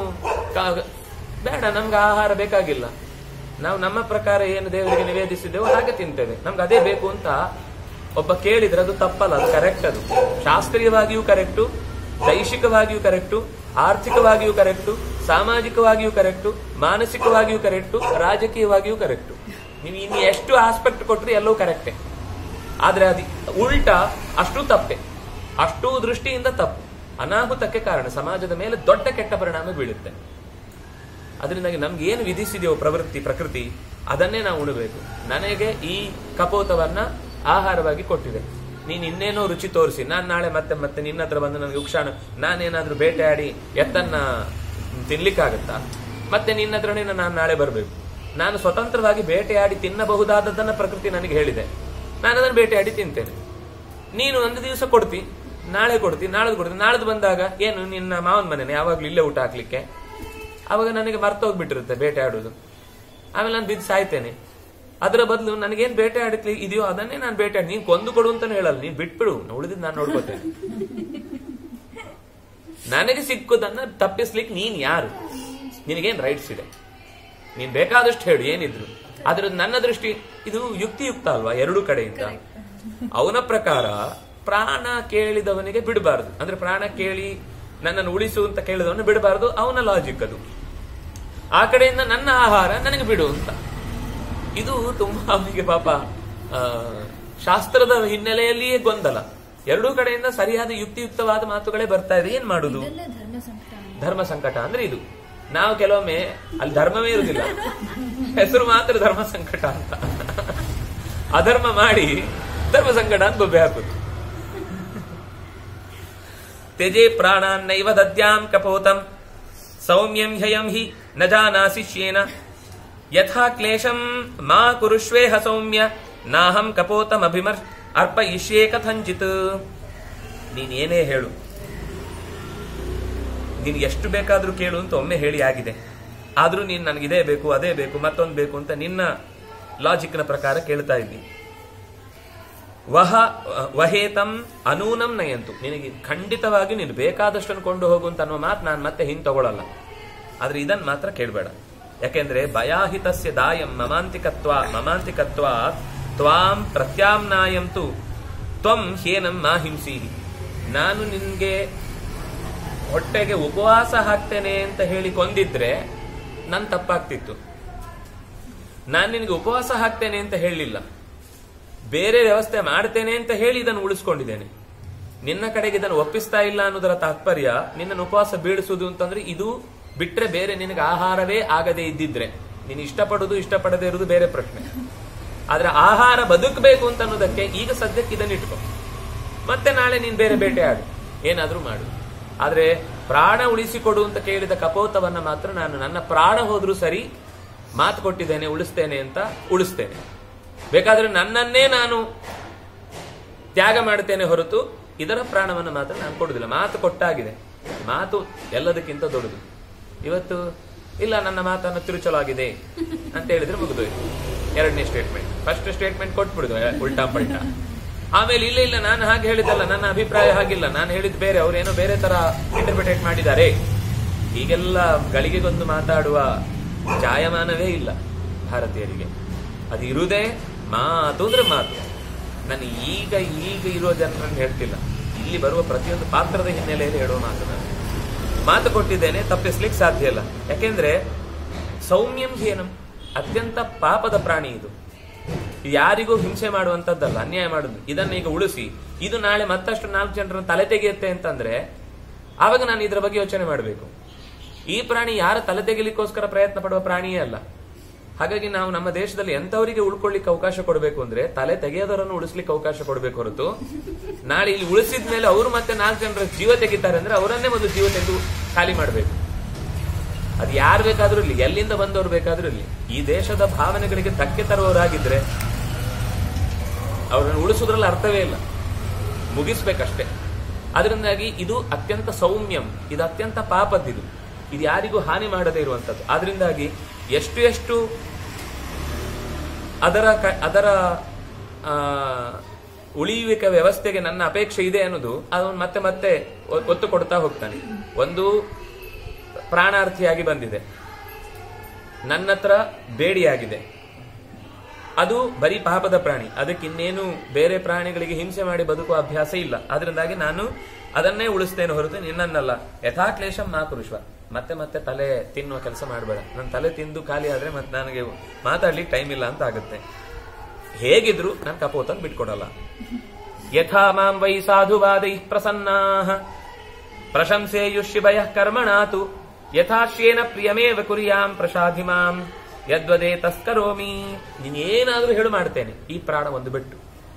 ಬೇಡ, ನಮ್ಗೆ ಆಹಾರ ಬೇಕಾಗಿಲ್ಲ, ನಾವು ನಮ್ಮ ಪ್ರಕಾರ ಏನು ದೇವರಿಗೆ ನಿವೇದಿಸಿದ್ದೇವೋ ಹಾಗೆ ತಿಂತೇವೆ, ನಮ್ಗೆ ಅದೇ ಬೇಕು ಅಂತ ಒಬ್ಬ ಕೇಳಿದ್ರೆ ಅದು ತಪ್ಪಲ್ಲ, ಅದು ಕರೆಕ್ಟ್. ಅದು ಶಾಸ್ತ್ರೀಯವಾಗಿಯೂ ಕರೆಕ್ಟು, ದೈಹಿಕವಾಗಿಯೂ ಕರೆಕ್ಟು, ಆರ್ಥಿಕವಾಗಿಯೂ ಕರೆಕ್ಟು, ಸಾಮಾಜಿಕವಾಗಿಯೂ ಕರೆಕ್ಟು, ಮಾನಸಿಕವಾಗಿಯೂ ಕರೆಕ್ಟು, ರಾಜಕೀಯವಾಗಿಯೂ ಕರೆಕ್ಟು. ನೀವು ಇನ್ನು ಎಷ್ಟು ಆಸ್ಪೆಕ್ಟ್ ಕೊಟ್ಟರು ಎಲ್ಲವೂ ಕರೆಕ್ಟೇ. ಆದ್ರೆ ಅದು ಉಲ್ಟಾ ಅಷ್ಟು ತಪ್ಪೆ, ಅಷ್ಟೂ ದೃಷ್ಟಿಯಿಂದ ತಪ್ಪು, ಅನಾಹುತಕ್ಕೆ ಕಾರಣ, ಸಮಾಜದ ಮೇಲೆ ದೊಡ್ಡ ಕೆಟ್ಟ ಪರಿಣಾಮ ಬೀಳುತ್ತೆ. ಅದರಿಂದಾಗಿ ನಮ್ಗೆ ಏನು ವಿಧಿಸಿದೆಯೋ ಪ್ರಕೃತಿ ಅದನ್ನೇ ನಾವು ಉಣಬೇಕು. ನನಗೆ ಈ ಕಪೋತವನ್ನ ಆಹಾರವಾಗಿ ಕೊಟ್ಟಿದೆ, ನೀನ್ ಇನ್ನೇನೋ ರುಚಿ ತೋರಿಸಿ, ನಾನ್ ನಾಳೆ ಮತ್ತೆ ನಿನ್ನ ಹತ್ರ ಬಂದು ನನಗೆ ಉಕ್ಷಾಣ, ನಾನೇನಾದ್ರೂ ಬೇಟೆಯಾಡಿ ಎತ್ತನ್ನ ತಿನ್ಲಿಕ್ಕಾಗತ್ತಾ? ಮತ್ತೆ ನಿನ್ನ ಹತ್ರನೇ ನಾನು ನಾಳೆ ಬರಬೇಕು? ನಾನು ಸ್ವತಂತ್ರವಾಗಿ ಬೇಟೆಯಾಡಿ ತಿನ್ನಬಹುದಾದದ್ದನ್ನ ಪ್ರಕೃತಿ ನನಗೆ ಹೇಳಿದೆ, ನಾನು ಅದನ್ನು ಬೇಟೆಯಾಡಿ ತಿಂತೇನೆ. ನೀನು ಒಂದು ದಿವಸ ಕೊಡ್ತಿ, ನಾಳೆ ಕೊಡ್ತಿ, ನಾಳದು ಬಂದಾಗ ಏನು ನಿನ್ನ ಮಾವನ ಮನೆನೆ ಯಾವಾಗ್ಲೂ ಇಲ್ಲೇ ಊಟ ಹಾಕ್ಲಿಕ್ಕೆ, ಅವಾಗ ನನಗೆ ಮರ್ತೋಗ್ಬಿಟ್ಟಿರುತ್ತೆ ಬೇಟೆ ಆಡುದು. ಆಮೇಲೆ ನಾನು ಬಿದ್ದು ಸಾಯ್ತೇನೆ. ಅದರ ಬದಲು ನನಗೇನ್ ಬೇಟೆ ಆಡಕ್ಲಿ ಇದೆಯೋ ಅದನ್ನೇ ನಾನು ಬೇಟೆ ಆಡಿ, ನೀನ್ ಕೊಂದು ಕೊಡು ಅಂತಾನು ಹೇಳಲ್ಲ, ನೀನ್ ಬಿಟ್ಬಿಡು, ಉಳಿದಿದ್ದು ನಾನು ನೋಡ್ಕೋತೇನೆ. ನನಗೆ ಸಿಕ್ಕುದನ್ನ ತಪ್ಪಿಸ್ಲಿಕ್ಕೆ ನೀನ್ ಯಾರು? ನಿನಗೇನ್ ರೈಟ್ಸ್ ಇದೆ? ನೀನ್ ಬೇಕಾದಷ್ಟು ಹೇಳು ಏನಿದ್ರು. ಆದ್ರೆ ನನ್ನ ದೃಷ್ಟಿ ಇದು ಯುಕ್ತಿಯುಕ್ತ ಅಲ್ವಾ ಎರಡೂ ಕಡೆಯಿಂದ. ಅವನ ಪ್ರಕಾರ ಪ್ರಾಣ ಕೇಳಿದವನಿಗೆ ಬಿಡಬಾರದು, ಅಂದ್ರೆ ಪ್ರಾಣ ಕೇಳಿ ನನ್ನನ್ನು ಉಳಿಸು ಅಂತ ಕೇಳಿದವನು ಬಿಡಬಾರದು, ಅವನ ಲಾಜಿಕ್ ಅದು. ಆ ಕಡೆಯಿಂದ ನನ್ನ ಆಹಾರ ನನಗೆ ಬಿಡು ಅಂತ. ಇದು ತುಂಬಾ ಅವನಿಗೆ ಪಾಪ ಶಾಸ್ತ್ರದ ಹಿನ್ನೆಲೆಯಲ್ಲಿಯೇ ಗೊಂದಲ. ಎರಡೂ ಕಡೆಯಿಂದ ಸರಿಯಾದ ಯುಕ್ತಿಯುಕ್ತವಾದ ಮಾತುಗಳೇ ಬರ್ತಾ ಇದೆ. ಏನ್ ಮಾಡುದು? ಧರ್ಮ ಸಂಕಟ ಅಂದ್ರೆ ಇದು. ನಾವು ಕೆಲವೊಮ್ಮೆ ಅಲ್ಲಿ ಧರ್ಮವೇ ಇರುವುದಿಲ್ಲ, ಹೆಸರು ಮಾತ್ರ ಧರ್ಮ ಸಂಕಟ ಅಂತ, ಅಧರ್ಮ ಮಾಡಿ ಧರ್ಮ ಸಂಕಟ ಅಂತ ಬೊಬ್ಬೆ ಹಾಕುದು. ತ್ಯಜೆ ಪ್ರಾಣಾನ್ನೈವ ದದ್ಯಾಂ ಕಪೋತಂ ಸೌಮ್ಯಂ ಹ್ಯಯಂ ಹಿ ನ ಜಾನಾಸಿ ಶ್ಯೇನ ಯಥಾ ಕ್ಲೇಶಂ ಮಾ ಕುರುಷ್ವೇಹ ಸೌಮ್ಯ ನಾಹಂ ಕಪೋತಂ ಅರ್ಪಯಿಷ್ಯೇ ಕಥಂಚಿತ್. ನೀನ್ ಏನೇ ಹೇಳು, ನೀನ್ ಎಷ್ಟು ಬೇಕಾದ್ರೂ ಕೇಳು ಅಂತ ಒಮ್ಮೆ ಹೇಳಿ ಆಗಿದೆ. ಆದ್ರೂ ನೀನ್ ನನಗಿದೇ ಬೇಕು, ಅದೇ ಬೇಕು, ಮತ್ತೊಂದು ಬೇಕು ಅಂತ ನಿನ್ನ ಲಾಜಿಕ್ನ ಪ್ರಕಾರ ಕೇಳ್ತಾ ಇದ್ದಿ. ವಹೇತಂ ಅನೂನಂ ನಯಂತು, ನಿನಗೆ ಖಂಡಿತವಾಗಿ ನೀನು ಬೇಕಾದಷ್ಟನ್ನು ಕೊಂಡು ಹೋಗುವಂತ ಅನ್ನುವ ಮಾತು ನಾನು ಮತ್ತೆ ಹಿಂದೆ ತಗೊಳ್ಳಲ್ಲ. ಆದ್ರೆ ಇದನ್ನ ಮಾತ್ರ ಕೇಳಬೇಡ. ಯಾಕೆಂದ್ರೆ ಭಯಾಹಿತಸ್ಯ ದಾಯಂ ಮಮಾಂತಿಕತ್ವ ತ್ವಾಂ ಪ್ರತ್ಯಾಮ್ನಾಯಂತು ತ್ವಂ ಹ್ಯೇನಂ ಮಾ ಹಿಂಸೀಹಿ. ನಾನು ನಿನ್ಗೆ ಹೊಟ್ಟೆಗೆ ಉಪವಾಸ ಹಾಕ್ತೇನೆ ಅಂತ ಹೇಳಿ ಕೊಂದಿದ್ರೆ ನನ್ ತಪ್ಪಾಗ್ತಿತ್ತು. ನಾನು ನಿನಗೆ ಉಪವಾಸ ಹಾಕ್ತೇನೆ ಅಂತ ಹೇಳಲಿಲ್ಲ, ಬೇರೆ ವ್ಯವಸ್ಥೆ ಮಾಡ್ತೇನೆ ಅಂತ ಹೇಳಿ ಇದನ್ನು ಉಳಿಸ್ಕೊಂಡಿದ್ದೇನೆ. ನಿನ್ನ ಕಡೆಗೆ ಇದನ್ನು ಒಪ್ಪಿಸ್ತಾ ಇಲ್ಲ ಅನ್ನೋದರ ತಾತ್ಪರ್ಯ ನಿನ್ನನ್ನು ಉಪವಾಸ ಬೀಳಿಸುವುದು ಅಂತಂದ್ರೆ ಇದು ಬಿಟ್ರೆ ಬೇರೆ ನಿನಗೆ ಆಹಾರವೇ ಆಗದೆ ಇದ್ದಿದ್ರೆ, ನೀನು ಇಷ್ಟಪಡುದು ಇಷ್ಟಪಡದೆ ಇರುವುದು ಬೇರೆ ಪ್ರಶ್ನೆ. ಆದ್ರೆ ಆಹಾರ ಬದುಕಬೇಕು ಅಂತ ಅನ್ನೋದಕ್ಕೆ ಈಗ ಸದ್ಯಕ್ಕೆ ಇದನ್ನ ಇಟ್ಕೊ, ಮತ್ತೆ ನಾಳೆ ನೀನ್ ಬೇರೆ ಬೇಟೆ ಆಡು, ಏನಾದ್ರೂ ಮಾಡು. ಆದ್ರೆ ಪ್ರಾಣ ಉಳಿಸಿಕೊಡು ಅಂತ ಕೇಳಿದ ಕಪೋತವನ್ನ ಮಾತ್ರ ನಾನು ನನ್ನ ಪ್ರಾಣ ಹೋದ್ರೂ ಸರಿ ಮಾತು ಕೊಟ್ಟಿದ್ದೇನೆ ಉಳಿಸ್ತೇನೆ ಅಂತ ಉಳಿಸ್ತೇನೆ. ಬೇಕಾದ್ರೆ ನನ್ನನ್ನೇ ನಾನು ತ್ಯಾಗ ಮಾಡ್ತೇನೆ ಹೊರತು ಇದರ ಪ್ರಾಣವನ್ನು ಮಾತ್ರ ನಾನು ಕೊಡುದಿಲ್ಲ. ಮಾತು ಕೊಟ್ಟಾಗಿದೆ, ಮಾತು ಎಲ್ಲದಕ್ಕಿಂತ ದೊಡ್ಡದು. ಇವತ್ತು ಇಲ್ಲ ನನ್ನ ಮಾತನ್ನು ತಿರುಚಲಾಗಿದೆ ಅಂತ ಹೇಳಿದ್ರೆ ಮುಗಿದೋಯ್ತು. ಎರಡನೇ ಸ್ಟೇಟ್ಮೆಂಟ್. ಫಸ್ಟ್ ಸ್ಟೇಟ್ಮೆಂಟ್ ಕೊಟ್ಬಿಡುದು ಉಲ್ಟಾ ಪಲ್ಟಾ. ಆಮೇಲೆ ಇಲ್ಲ ಇಲ್ಲ ನಾನು ಹಾಗೆ ಹೇಳಿದ್ದಲ್ಲ, ನನ್ನ ಅಭಿಪ್ರಾಯ ಹಾಗಿಲ್ಲ, ನಾನು ಹೇಳಿದ್ ಬೇರೆ, ಅವ್ರೇನೋ ಬೇರೆ ತರ ಇಂಟರ್ಪ್ರಿಟೇಟ್ ಮಾಡಿದ್ದಾರೆ. ಹೀಗೆಲ್ಲ ಗಳಿಗೆಗೊಂದು ಮಾತಾಡುವ ಜಾಯಮಾನವೇ ಇಲ್ಲ ಭಾರತೀಯರಿಗೆ. ಅದು ಇರುವುದೇ ಮಾತು ಅಂದ್ರೆ ಮಾತು. ನಾನು ಈಗ ಇರೋ ಜನರನ್ನು ಹೇಳ್ತಿಲ್ಲ, ಇಲ್ಲಿ ಬರುವ ಪ್ರತಿಯೊಂದು ಪಾತ್ರದ ಹಿನ್ನೆಲೆಯಲ್ಲಿ ಹೇಳುವ ಮಾತು. ನಾನು ಮಾತು ಕೊಟ್ಟಿದ್ದೇನೆ, ತಪ್ಪಿಸ್ಲಿಕ್ಕೆ ಸಾಧ್ಯ ಇಲ್ಲ. ಯಾಕೆಂದ್ರೆ ಸೌಮ್ಯಂ ಹೀನಂ, ಅತ್ಯಂತ ಪಾಪದ ಪ್ರಾಣಿ ಇದು. ಯಾರಿಗೂ ಹಿಂಸೆ ಮಾಡುವಂತದ್ದಲ್ಲ, ಅನ್ಯಾಯ ಮಾಡುದು. ಇದನ್ನ ಈಗ ಉಳಿಸಿ ಇದು ನಾಳೆ ಮತ್ತಷ್ಟು 4 ಜನರನ್ನು ತಲೆ ತೆಗೆಯುತ್ತೆ ಅಂತಂದ್ರೆ ಆವಾಗ ನಾನು ಇದರ ಬಗ್ಗೆ ಯೋಚನೆ ಮಾಡಬೇಕು. ಈ ಪ್ರಾಣಿ ಯಾರ ತಲೆ ತೆಗಿಲಿಕ್ಕೋಸ್ಕರ ಪ್ರಯತ್ನ ಪಡುವ ಪ್ರಾಣಿಯೇ ಅಲ್ಲ. ಹಾಗಾಗಿ ನಾವು ನಮ್ಮ ದೇಶದಲ್ಲಿ ಎಂತವರಿಗೆ ಉಳ್ಕೊಳ್ಳಿಕ್ಕೆ ಅವಕಾಶ ಕೊಡಬೇಕು ಅಂದ್ರೆ ತಲೆ ತೆಗೆಯೋದರನ್ನು ಉಳಿಸ್ಲಿಕ್ಕೆ ಅವಕಾಶ ಕೊಡಬೇಕು ಹೊರತು ನಾಳೆ ಇಲ್ಲಿ ಉಳಿಸಿದ ಮೇಲೆ ಅವರು ಮತ್ತೆ 4 ಜನರ ಜೀವ ತೆಗಿತಾರೆ ಅಂದ್ರೆ ಅವರನ್ನೇ ಮೊದಲು ಜೀವ ತೆಗೆದು ಖಾಲಿ ಮಾಡಬೇಕು. ಅದು ಯಾರು ಬೇಕಾದ್ರೂ ಇರ್ಲಿ, ಎಲ್ಲಿಂದ ಬಂದವರು ಬೇಕಾದ್ರೂ ಇರ್ಲಿ, ಈ ದೇಶದ ಭಾವನೆಗಳಿಗೆ ಧಕ್ಕೆ ತರುವವರಾಗಿದ್ರೆ ಅವರನ್ನು ಉಳಿಸೋದ್ರಲ್ಲಿ ಅರ್ಥವೇ ಇಲ್ಲ, ಮುಗಿಸ್ಬೇಕಷ್ಟೇ. ಅದರಿಂದಾಗಿ ಇದು ಅತ್ಯಂತ ಸೌಮ್ಯಂ, ಇದು ಅತ್ಯಂತ ಪಾಪದ್ದಿದು, ಇದು ಯಾರಿಗೂ ಹಾನಿ ಮಾಡದೇ ಇರುವಂತದ್ದು. ಆದ್ರಿಂದಾಗಿ ಎಷ್ಟು ಅದರ ಉಳಿಯುವಿಕೆ ವ್ಯವಸ್ಥೆಗೆ ನನ್ನ ಅಪೇಕ್ಷೆ ಇದೆ ಅನ್ನೋದು ಅದನ್ನು ಮತ್ತೆ ಮತ್ತೆ ಒತ್ತು ಕೊಡ್ತಾ ಹೋಗ್ತಾನೆ. ಒಂದು ಪ್ರಾಣಾರ್ಥಿಯಾಗಿ ಬಂದಿದೆ, ನನ್ನ ಹತ್ರ ಬೇಡಿಯಾಗಿದೆ, ಅದು ಬರೀ ಪಾಪದ ಪ್ರಾಣಿ, ಅದಕ್ಕೆ ಇನ್ನೇನು ಬೇರೆ ಪ್ರಾಣಿಗಳಿಗೆ ಹಿಂಸೆ ಮಾಡಿ ಬದುಕುವ ಅಭ್ಯಾಸ ಇಲ್ಲ. ಅದರಿಂದಾಗಿ ನಾನು ಅದನ್ನೇ ಉಳಿಸ್ತೇನೆ ಹೊರತು ನಿನ್ನನ್ನಲ್ಲ. ಯಥಾಕ್ಲೇಶಂ ಮಾ ಕುರುಷ್ವ, ಮತ್ತೆ ಮತ್ತೆ ತಲೆ ತಿನ್ನುವ ಕೆಲಸ ಮಾಡಬೇಡ. ನನ್ನ ತಲೆ ತಿಂದು ಖಾಲಿ ಆದ್ರೆ ಮತ್ತೆ ನನಗೆ ಮಾತಾಡ್ಲಿಕ್ಕೆ ಟೈಮ್ ಇಲ್ಲ ಅಂತ ಆಗುತ್ತೆ. ಹೇಗಿದ್ರು ನಾನು ಕಪೋತನ್ ಬಿಟ್ಕೊಡಲ್ಲ. ಯಥಾ ಮಾಂ ವೈ ಸಾಧುವಾದೈ ಪ್ರಸನ್ನಾಃ ಪ್ರಶಂಸೇಯುಷಿಭಯ ಕರ್ಮಣಾತು ಯಥಾಶ್ಯೇನ ಪ್ರಿಯಮೇವ ಕುರ್ಯಾಂ ಪ್ರಸಾಧಿ ಮಾಂ ಯದ್ವದೇ ತಸ್ಕರೋಮಿ. ನೀನೇನಾದ್ರೂ ಹೇಳು ಮಾಡ್ತೇನೆ, ಈ ಪ್ರಾಣ ಒಂದು ಬಿಟ್ಟು.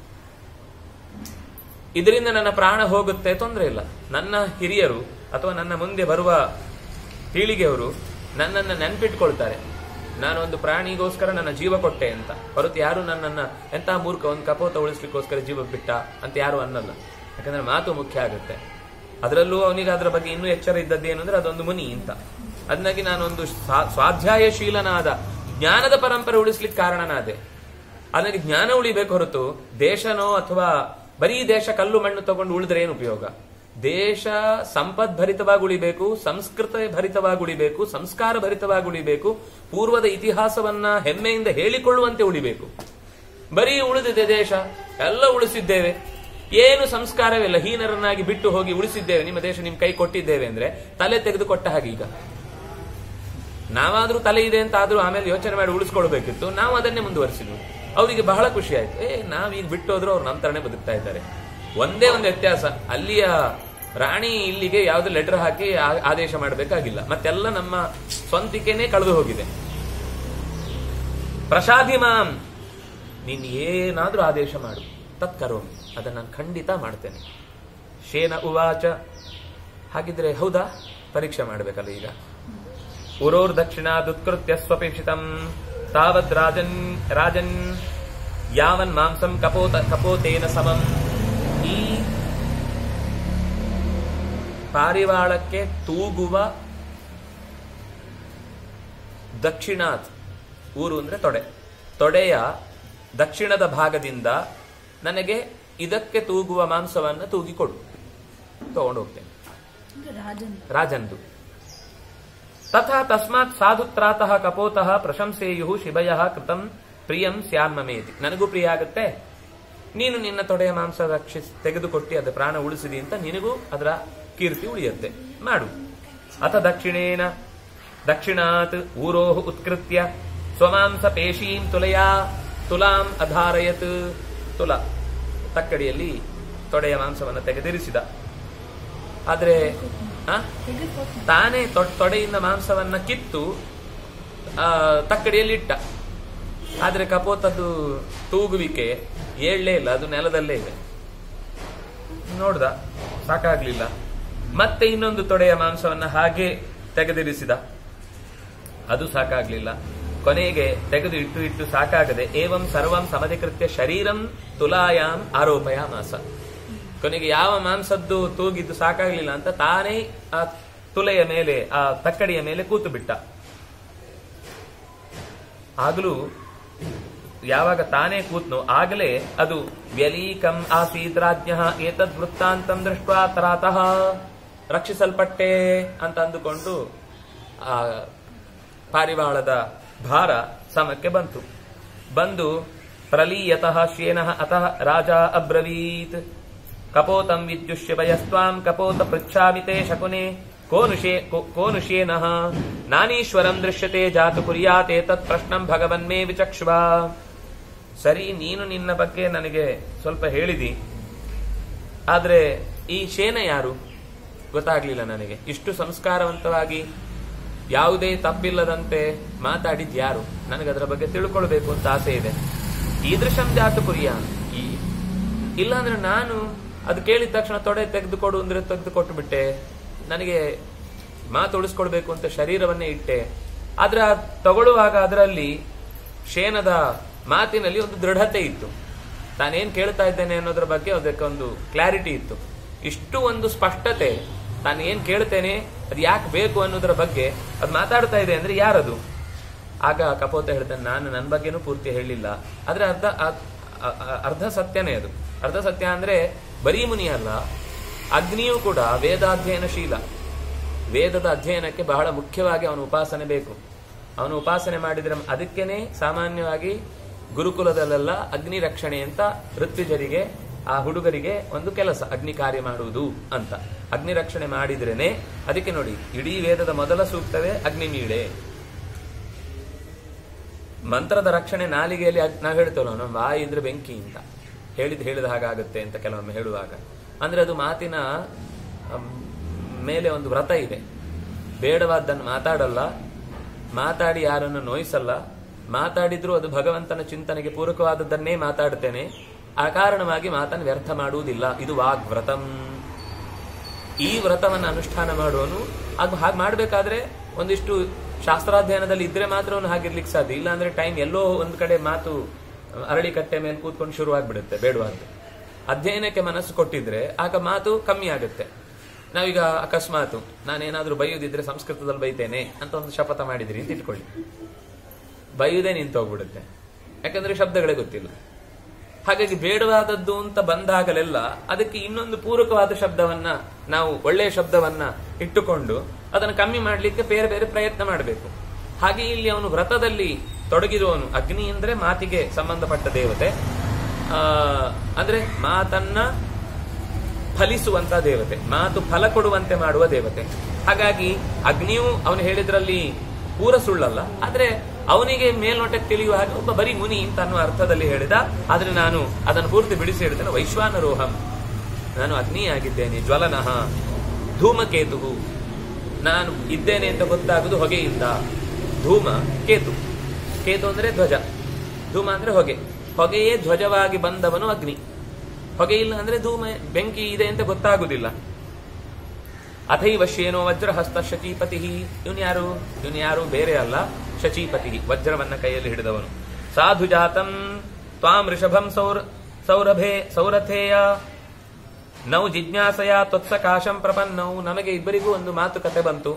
ಇದರಿಂದ ನನ್ನ ಪ್ರಾಣ ಹೋಗುತ್ತೆ, ತೊಂದರೆ ಇಲ್ಲ. ನನ್ನ ಹಿರಿಯರು ಅಥವಾ ನನ್ನ ಮುಂದೆ ಬರುವ ಪೀಳಿಗೆಯವರು ನನ್ನನ್ನು ನೆನ್ಪಿಟ್ಕೊಳ್ತಾರೆ, ನಾನೊಂದು ಪ್ರಾಣಿಗೋಸ್ಕರ ನನ್ನ ಜೀವ ಕೊಟ್ಟೆ ಅಂತ. ಹೊರತು ಯಾರು ನನ್ನನ್ನ ಎಂತ ಮೂರ್ಖ ಒಂದು ಕಪೋತ ಉಳಿಸ್ಲಿಕ್ಕೋಸ್ಕರ ಜೀವ ಬಿಟ್ಟ ಅಂತ ಯಾರು ಅನ್ನಲ್ಲ. ಯಾಕಂದ್ರೆ ಮಾತು ಮುಖ್ಯ ಆಗುತ್ತೆ. ಅದರಲ್ಲೂ ಅವನಿಗೆ ಅದರ ಬಗ್ಗೆ ಇನ್ನೂ ಎಚ್ಚರ ಇದ್ದದ್ದೇನು ಅಂದ್ರೆ ಅದೊಂದು ಮುನಿ ಅಂತ. ಅದನ್ನಾಗಿ ನಾನೊಂದು ಸ್ವಾಧ್ಯಾಯಶೀಲನಾದ ಜ್ಞಾನದ ಪರಂಪರೆ ಉಳಿಸ್ಲಿಕ್ಕೆ ಕಾರಣನಾದೆ. ಅದಕ್ಕೆ ಜ್ಞಾನ ಉಳಿಬೇಕು ಹೊರತು ದೇಶನೋ ಅಥವಾ ಬರೀ ದೇಶ ಕಲ್ಲು ಮಣ್ಣು ತಗೊಂಡು ಉಳಿದ್ರೆ ಏನು ಉಪಯೋಗ? ದೇಶ ಸಂಪತ್ ಭರಿತವಾಗಿ ಉಳಿಬೇಕು, ಸಂಸ್ಕೃತ ಭರಿತವಾಗಿ ಉಳಿಬೇಕು, ಸಂಸ್ಕಾರ ಭರಿತವಾಗಿ ಉಳಿಬೇಕು, ಪೂರ್ವದ ಇತಿಹಾಸವನ್ನ ಹೆಮ್ಮೆಯಿಂದ ಹೇಳಿಕೊಳ್ಳುವಂತೆ ಉಳಿಬೇಕು. ಬರೀ ಉಳಿದಿದೆ ದೇಶ, ಎಲ್ಲ ಉಳಿಸಿದ್ದೇವೆ, ಏನು ಸಂಸ್ಕಾರವಿಲ್ಲ, ಹೀನರನ್ನಾಗಿ ಬಿಟ್ಟು ಹೋಗಿ ಉಳಿಸಿದ್ದೇವೆ, ನಿಮ್ಮ ದೇಶ ನಿಮ್ ಕೈ ಕೊಟ್ಟಿದ್ದೇವೆ ಅಂದ್ರೆ ತಲೆ ತೆಗೆದುಕೊಟ್ಟ ಹಾಗೆ. ಈಗ ನಾವಾದ್ರೂ ತಲೆ ಇದೆ ಅಂತ ಆದ್ರೂ ಆಮೇಲೆ ಯೋಚನೆ ಮಾಡಿ ಉಳಿಸ್ಕೊಳ್ಬೇಕಿತ್ತು, ನಾವು ಅದನ್ನೇ ಮುಂದುವರಿಸಿದ್ವಿ. ಅವರಿಗೆ ಬಹಳ ಖುಷಿ ಆಯ್ತು, ನಾವೀಗ ಬಿಟ್ಟು ಹೋದ್ರು ಅವ್ರು ನಮ್ಮ ತರನೇ ಬದುಕ್ತಾ ಇದ್ದಾರೆ. ಒಂದೇ ಒಂದು ವ್ಯತ್ಯಾಸ, ಅಲ್ಲಿಯ ರಾಣಿ ಇಲ್ಲಿಗೆ ಯಾವ್ದು ಲೆಟರ್ ಹಾಕಿ ಆದೇಶ ಮಾಡಬೇಕಾಗಿಲ್ಲ, ಮತ್ತೆಲ್ಲ ನಮ್ಮ ಸ್ವಂತಿಕೆನೇ ಕಳೆದು ಹೋಗಿದೆ. ಪ್ರಸಾಧಿ ಮಾಂ, ನೀನ್ ಏನಾದ್ರೂ ಆದೇಶ ಮಾಡು, ತತ್ಕರೋಮಿ, ಅದನ್ನ ನಾನು ಖಂಡಿತ ಮಾಡ್ತೇನೆ. ಶೇನ ಉವಾಚ, ಹಾಗಿದ್ರೆ ಹೌದಾ, ಪರೀಕ್ಷೆ ಮಾಡಬೇಕಲ್ಲ ಈಗ. ಉರೋರ್ ದಕ್ಷಿಣಾದುತ್ಕೃತ್ಯ ಸ್ವಪೇಕ್ಷಿತಂ ತಾವದ್ ರಾಜನ್ ಯಾವನ್ ಮಾಂಸಂ ಕಪೋತೇನ ಸಮಂ. ಈ ಪಾರಿವಾಳಕ್ಕೆ ತೂಗುವ ದಕ್ಷಿಣಾತ್, ಊರು ಅಂದ್ರೆ ತೊಡೆಯ ದಕ್ಷಿಣದ ಭಾಗದಿಂದ ನನಗೆ ಇದಕ್ಕೆ ತೂಗುವ ಮಾಂಸವನ್ನು ತೂಗಿಕೊಡು, ತಗೊಂಡು ಹೋಗ್ತೇನೆ. ರಾಜಂದು. ತಥಾ ತಸ್ಮಾತ್ ಸಾಧುತ್ರಾತಃ ಕಪೋತಃ ಪ್ರಶಂಸೇಯು ಶಿಭಯ ಕೃತಂ ಪ್ರಿಯಂ ಸ್ಯಾನ್ಮಮೇತಿ. ನನಗೂ ಪ್ರಿಯ ಆಗುತ್ತೆ, ನೀನು ನಿನ್ನ ತೊಡೆಯ ಮಾಂಸ ತೆಗೆದುಕೊಟ್ಟಿ ಅದ ಪ್ರಾಣ ಉಳಿಸಿದಿ ಅಂತ ನಿನಗೂ ಅದರ ಕೀರ್ತಿ ಉಳಿಯುತ್ತೆ, ಮಾಡು. ಅಥ ದಕ್ಷಿಣಾತ್ ಊರೋಃ ಉತ್ಕೃತ್ಯ ಸ್ವಮಾಂಸ ಪೇಶೀಂ ತುಲಾಂ ಅಧಾರಯತ್. ತುಲ ತಕ್ಕಡಿಯಲ್ಲಿ ತೊಡೆಯ ಮಾಂಸವನ್ನು ತೆಗೆದಿರಿಸಿದ. ಆದ್ರೆ ತಾನೇ ತೊಡೆಯಿಂದ ಮಾಂಸವನ್ನ ಕಿತ್ತು ತಕ್ಕಡಿಯಲ್ಲಿ ಇಟ್ಟ. ಆದ್ರೆ ಕಪೋತದ್ದು ತೂಗುವಿಕೆ ಏಳಲೇ ಇಲ್ಲ, ಅದು ನೆಲದಲ್ಲೇ ಇದೆ. ನೋಡ್ದ, ಸಾಕಾಗ್ಲಿಲ್ಲ. ಮತ್ತೆ ಇನ್ನೊಂದು ತೊಡೆಯ ಮಾಂಸವನ್ನ ಹಾಗೆ ತೆಗೆದಿರಿಸಿದ, ಅದು ಸಾಕಾಗ್ಲಿಲ್ಲ. ಕೊನೆಗೆ ತೆಗೆದು ಇಟ್ಟು ಸಾಕಾಗದೆ ಏವಂ ಸರ್ವಂ ಸಮಧಿಕೃತ್ಯ ಶರೀರಂ ತುಲಾಯಾಂ ಆರೋಪಯಾಮಾಸ. ಕೊನೆಗೆ ಯಾವ ಮಾಂಸದ್ದು ತೂಗಿದ್ದು ಸಾಕಾಗ್ಲಿಲ್ಲ ಅಂತ ತಾನೇ ಆ ತುಲೆಯ ಮೇಲೆ, ಆ ತಕ್ಕಡಿಯ ಮೇಲೆ ಕೂತು ಬಿಟ್ಟ. ಆಗಲೂ ಯಾವಾಗ ತಾನೇ ಕೂತ್ನೋ ಆಗಲೇ ಅದು ವ್ಯಲೀಕಂ ಆಸೀತ್ ರಾಜ್ಞ ಏತದ್ ವೃತ್ತಾಂತಂ ದೃಷ್ಟ್ವಾ ತರಾತಃ, ರಕ್ಷಿಸಲ್ಪಟ್ಟೆ ಅಂತ ಅಂದುಕೊಂಡು ಆ ಪಾರಿವಾಳದ ಭಾರ ಸಮಕ್ಕೆ ಬಂದು ಪ್ರಲೀಯತಃ ಶ್ಯೇನಃ ಅತಃ ರಾಜ ಅಬ್ರವೀತ್ ಕಪೋತಂ ವಿದ್ಯುಷ್ಯ ಭಯಸ್ತ್ವಾಂ ಕಪೋತ ಪೃಚ್ಛಾಮಿತೆ ಶಕುನೆ ಕೋನುಷೇನಃ ನಾನೀಶ್ವರಂ ದೃಶ್ಯತೆ ಜಾತು ಕುರ್ಯಾತೆ ತತ್ ಪ್ರಶ್ನಂ ಭಗವನ್ಮೇ ವಿಚಕ್ಷುವ. ಸರಿ, ನೀನು ನಿನ್ನ ಬಗ್ಗೆ ನನಗೆ ಸ್ವಲ್ಪ ಹೇಳಿದಿ, ಆದ್ರೆ ಈ ಶೇನ ಯಾರು ಗೊತ್ತಾಗ್ಲಿಲ್ಲ ನನಗೆ. ಇಷ್ಟು ಸಂಸ್ಕಾರವಂತವಾಗಿ ಯಾವುದೇ ತಪ್ಪಿಲ್ಲದಂತೆ ಮಾತಾಡಿದ್ಯಾರು, ನನಗದರ ಬಗ್ಗೆ ತಿಳ್ಕೊಳ್ಬೇಕು ಅಂತ ಆಸೆ ಇದೆ. ಈದೃಶಂ ಜಾತು ಕುರ್ಯಾ, ಇಲ್ಲಾಂದ್ರೆ ನಾನು ಅದು ಕೇಳಿದ ತಕ್ಷಣ ತೊಡೆ ತೆಗೆದುಕೊಡು ಅಂದ್ರೆ ತೆಗೆದುಕೊಟ್ಟು ಬಿಟ್ಟೆ. ನನಗೆ ಮಾತು ಉಳಿಸ್ಕೊಳ್ಬೇಕು ಅಂತ ಶರೀರವನ್ನೇ ಇಟ್ಟೆ. ಆದ್ರೆ ತಗೊಳ್ಳುವಾಗ ಅದರಲ್ಲಿ ಶೇನದ ಮಾತಿನಲ್ಲಿ ಒಂದು ದೃಢತೆ ಇತ್ತು. ತಾನೇನ್ ಕೇಳ್ತಾ ಇದ್ದೇನೆ ಅನ್ನೋದ್ರ ಬಗ್ಗೆ ಅದಕ್ಕೊಂದು ಕ್ಲಾರಿಟಿ ಇತ್ತು. ಇಷ್ಟು ಒಂದು ಸ್ಪಷ್ಟತೆ, ತಾನು ಏನ್ ಕೇಳ್ತೇನೆ ಅದು ಯಾಕೆ ಬೇಕು ಅನ್ನೋದ್ರ ಬಗ್ಗೆ ಅದು ಮಾತಾಡ್ತಾ ಇದೆ ಅಂದ್ರೆ ಯಾರದು? ಆಗ ಕಪೋತ ಹೇಳ್ತಾನೆ, ನಾನು ನನ್ನ ಬಗ್ಗೆನೂ ಪೂರ್ತಿ ಹೇಳಿಲ್ಲ. ಆದ್ರೆ ಅರ್ಧ ಸತ್ಯನೇ ಅದು. ಅರ್ಧ ಸತ್ಯ ಅಂದ್ರೆ ಬರೀ ಮುನಿ ಅಲ್ಲ, ಅಗ್ನಿಯೂ ಕೂಡ ವೇದಾಧ್ಯಯನಶೀಲ. ವೇದದ ಅಧ್ಯಯನಕ್ಕೆ ಬಹಳ ಮುಖ್ಯವಾಗಿ ಅವನ ಉಪಾಸನೆ ಬೇಕು. ಅವನು ಉಪಾಸನೆ ಮಾಡಿದ್ರೆ ಅದಕ್ಕೇನೆ ಸಾಮಾನ್ಯವಾಗಿ ಗುರುಕುಲದಲ್ಲೆಲ್ಲ ಅಗ್ನಿ ರಕ್ಷಣೆ ಅಂತ ಋತ್ವಿಜರಿಗೆ, ಆ ಹುಡುಗರಿಗೆ ಒಂದು ಕೆಲಸ ಅಗ್ನಿ ಕಾರ್ಯ ಮಾಡುವುದು ಅಂತ. ಅಗ್ನಿ ರಕ್ಷಣೆ ಮಾಡಿದ್ರೇನೆ, ಅದಕ್ಕೆ ನೋಡಿ ಇಡೀ ವೇದದ ಮೊದಲ ಸೂಕ್ತವೇ ಅಗ್ನಿಮೀಳೆ. ಮಂತ್ರದ ರಕ್ಷಣೆ ನಾಲಿಗೆಯಲ್ಲಿ ನಾವು ಹೇಳ್ತೇವಲ್ಲ, ನಮ್ಮ ವಾಯಿ ಇದ್ರೆ ಬೆಂಕಿ ಅಂತ ಹೇಳಿದ ಹಾಗಾಗುತ್ತೆ ಅಂತ ಕೆಲವೊಮ್ಮೆ ಹೇಳುವಾಗ. ಅಂದ್ರೆ ಅದು ಮಾತಿನ ಮೇಲೆ ಒಂದು ವ್ರತ ಇದೆ. ಬೇಡವಾದ್ದನ್ನು ಮಾತಾಡಲ್ಲ, ಮಾತಾಡಿ ಯಾರನ್ನು ನೋಯಿಸಲ್ಲ, ಮಾತಾಡಿದ್ರೂ ಅದು ಭಗವಂತನ ಚಿಂತನೆಗೆ ಪೂರಕವಾದದ್ದನ್ನೇ ಮಾತಾಡ್ತೇನೆ. ಆ ಕಾರಣವಾಗಿ ಮಾತನ್ನು ವ್ಯರ್ಥ ಮಾಡುವುದಿಲ್ಲ. ಇದು ವಾಗ್ವ್ರತಂ. ಈ ವ್ರತವನ್ನು ಅನುಷ್ಠಾನ ಮಾಡುವನು ಅದು ಹಾಗೆ ಮಾಡಬೇಕಾದ್ರೆ ಒಂದಿಷ್ಟು ಶಾಸ್ತ್ರಾಧ್ಯಯನದಲ್ಲಿ ಇದ್ರೆ ಮಾತ್ರ ಅವನು ಹಾಗಿರ್ಲಿಕ್ಕೆ ಸಾಧ್ಯ. ಇಲ್ಲ ಅಂದ್ರೆ ಟೈಮ್ ಎಲ್ಲೋ ಒಂದ್ ಕಡೆ ಮಾತು ಅರಳಿ ಕಟ್ಟೆ ಮೇಲೆ ಕೂತ್ಕೊಂಡು ಶುರುವಾಗ್ಬಿಡುತ್ತೆ. ಬೇಡವಾದ್ದು ಅಧ್ಯಯನಕ್ಕೆ ಮನಸ್ಸು ಕೊಟ್ಟಿದ್ರೆ ಆಗ ಮಾತು ಕಮ್ಮಿ ಆಗುತ್ತೆ. ನಾವೀಗ ಅಕಸ್ಮಾತ್ ನಾನೇನಾದ್ರೂ ಬೈಯುದಿದ್ರೆ ಸಂಸ್ಕೃತದಲ್ಲಿ ಬೈತೇನೆ ಅಂತ ಒಂದು ಶಪಥ ಮಾಡಿದ್ರಿ ಅಂತ ಇಟ್ಕೊಳ್ಳಿ, ಬೈಯುವುದೇ ನಿಂತೋಗ್ಬಿಡುತ್ತೆ. ಯಾಕಂದ್ರೆ ಶಬ್ದಗಳೇ ಗೊತ್ತಿಲ್ಲ. ಹಾಗಾಗಿ ಬೇಡವಾದದ್ದು ಅಂತ ಬಂದಾಗಲೆಲ್ಲ ಅದಕ್ಕೆ ಇನ್ನೊಂದು ಪೂರಕವಾದ ಶಬ್ದವನ್ನ, ನಾವು ಒಳ್ಳೆಯ ಶಬ್ದವನ್ನ ಇಟ್ಟುಕೊಂಡು ಅದನ್ನು ಕಮ್ಮಿ ಮಾಡಲಿಕ್ಕೆ ಬೇರೆ ಬೇರೆ ಪ್ರಯತ್ನ ಮಾಡಬೇಕು. ಹಾಗೆ ಇಲ್ಲಿ ಅವನು ವ್ರತದಲ್ಲಿ ತೊಡಗಿರುವವನು. ಅಗ್ನಿ ಅಂದ್ರೆ ಮಾತಿಗೆ ಸಂಬಂಧಪಟ್ಟ ದೇವತೆ, ಅಂದ್ರೆ ಮಾತನ್ನ ಫಲಿಸುವಂತ ದೇವತೆ, ಮಾತು ಫಲ ಕೊಡುವಂತೆ ಮಾಡುವ ದೇವತೆ. ಹಾಗಾಗಿ ಅಗ್ನಿಯು ಅವನು ಹೇಳಿದ್ರಲ್ಲಿ ಪೂರ ಸುಳ್ಳಲ್ಲ, ಆದ್ರೆ ಅವನಿಗೆ ಮೇಲ್ನೋಟಕ್ಕೆ ತಿಳಿಯುವ ಹಾಗೆ ಒಬ್ಬ ಬರೀ ಮುನಿ ಅಂತ ಅನ್ನುವ ಅರ್ಥದಲ್ಲಿ ಹೇಳಿದ. ಆದ್ರೆ ನಾನು ಅದನ್ನು ಪೂರ್ತಿ ಬಿಡಿಸಿ ಹೇಳ್ತೇನೆ. ವೈಶ್ವಾನರೋಹಂ, ನಾನು ಅಗ್ನಿಯಾಗಿದ್ದೇನೆ. ಜ್ವಲನಃ ಧೂಮಕೇತು, ನಾನು ಇದ್ದೇನೆ ಅಂತ ಗೊತ್ತಾಗುವುದು ಹೊಗೆಯಿಂದ. ಧೂಮ ಕೇತು, ಕೇತು ಅಂದ್ರೆ ಧ್ವಜ, ಧೂಮ ಅಂದ್ರೆ ಹೊಗೆ. ಹೊಗೆಯೇ ಧ್ವಜವಾಗಿ ಬಂದವನು ಅಗ್ನಿ. ಹೊಗೆ ಇಲ್ಲ ಅಂದ್ರೆ ಧೂಮ, ಬೆಂಕಿ ಇದೆ ಅಂತ ಗೊತ್ತಾಗುದಿಲ್ಲ. ಅಥೈವ ಶೇನೋ ವಜ್ರಹಸ್ತ ಶಚೀಪತಿ, ಇವನು ಯಾರು ಬೇರೆ ಅಲ್ಲ, ಶಚೀಪತಿ, ವಜ್ರವನ್ನ ಕೈಯಲ್ಲಿ ಹಿಡಿದವನು. ಸಾಧು ಜಾತಂ ತ್ವಾಂ ಋಷಭಂ ಸೌರಥೇಯ ನೌ ಜಿಜ್ಞಾಸಯ ತ್ವತ್ಸಕಾಶಂ ಪ್ರಪನ್ನೌ. ನಮಗೆ ಇಬ್ಬರಿಗೂ ಒಂದು ಮಾತುಕತೆ ಬಂತು.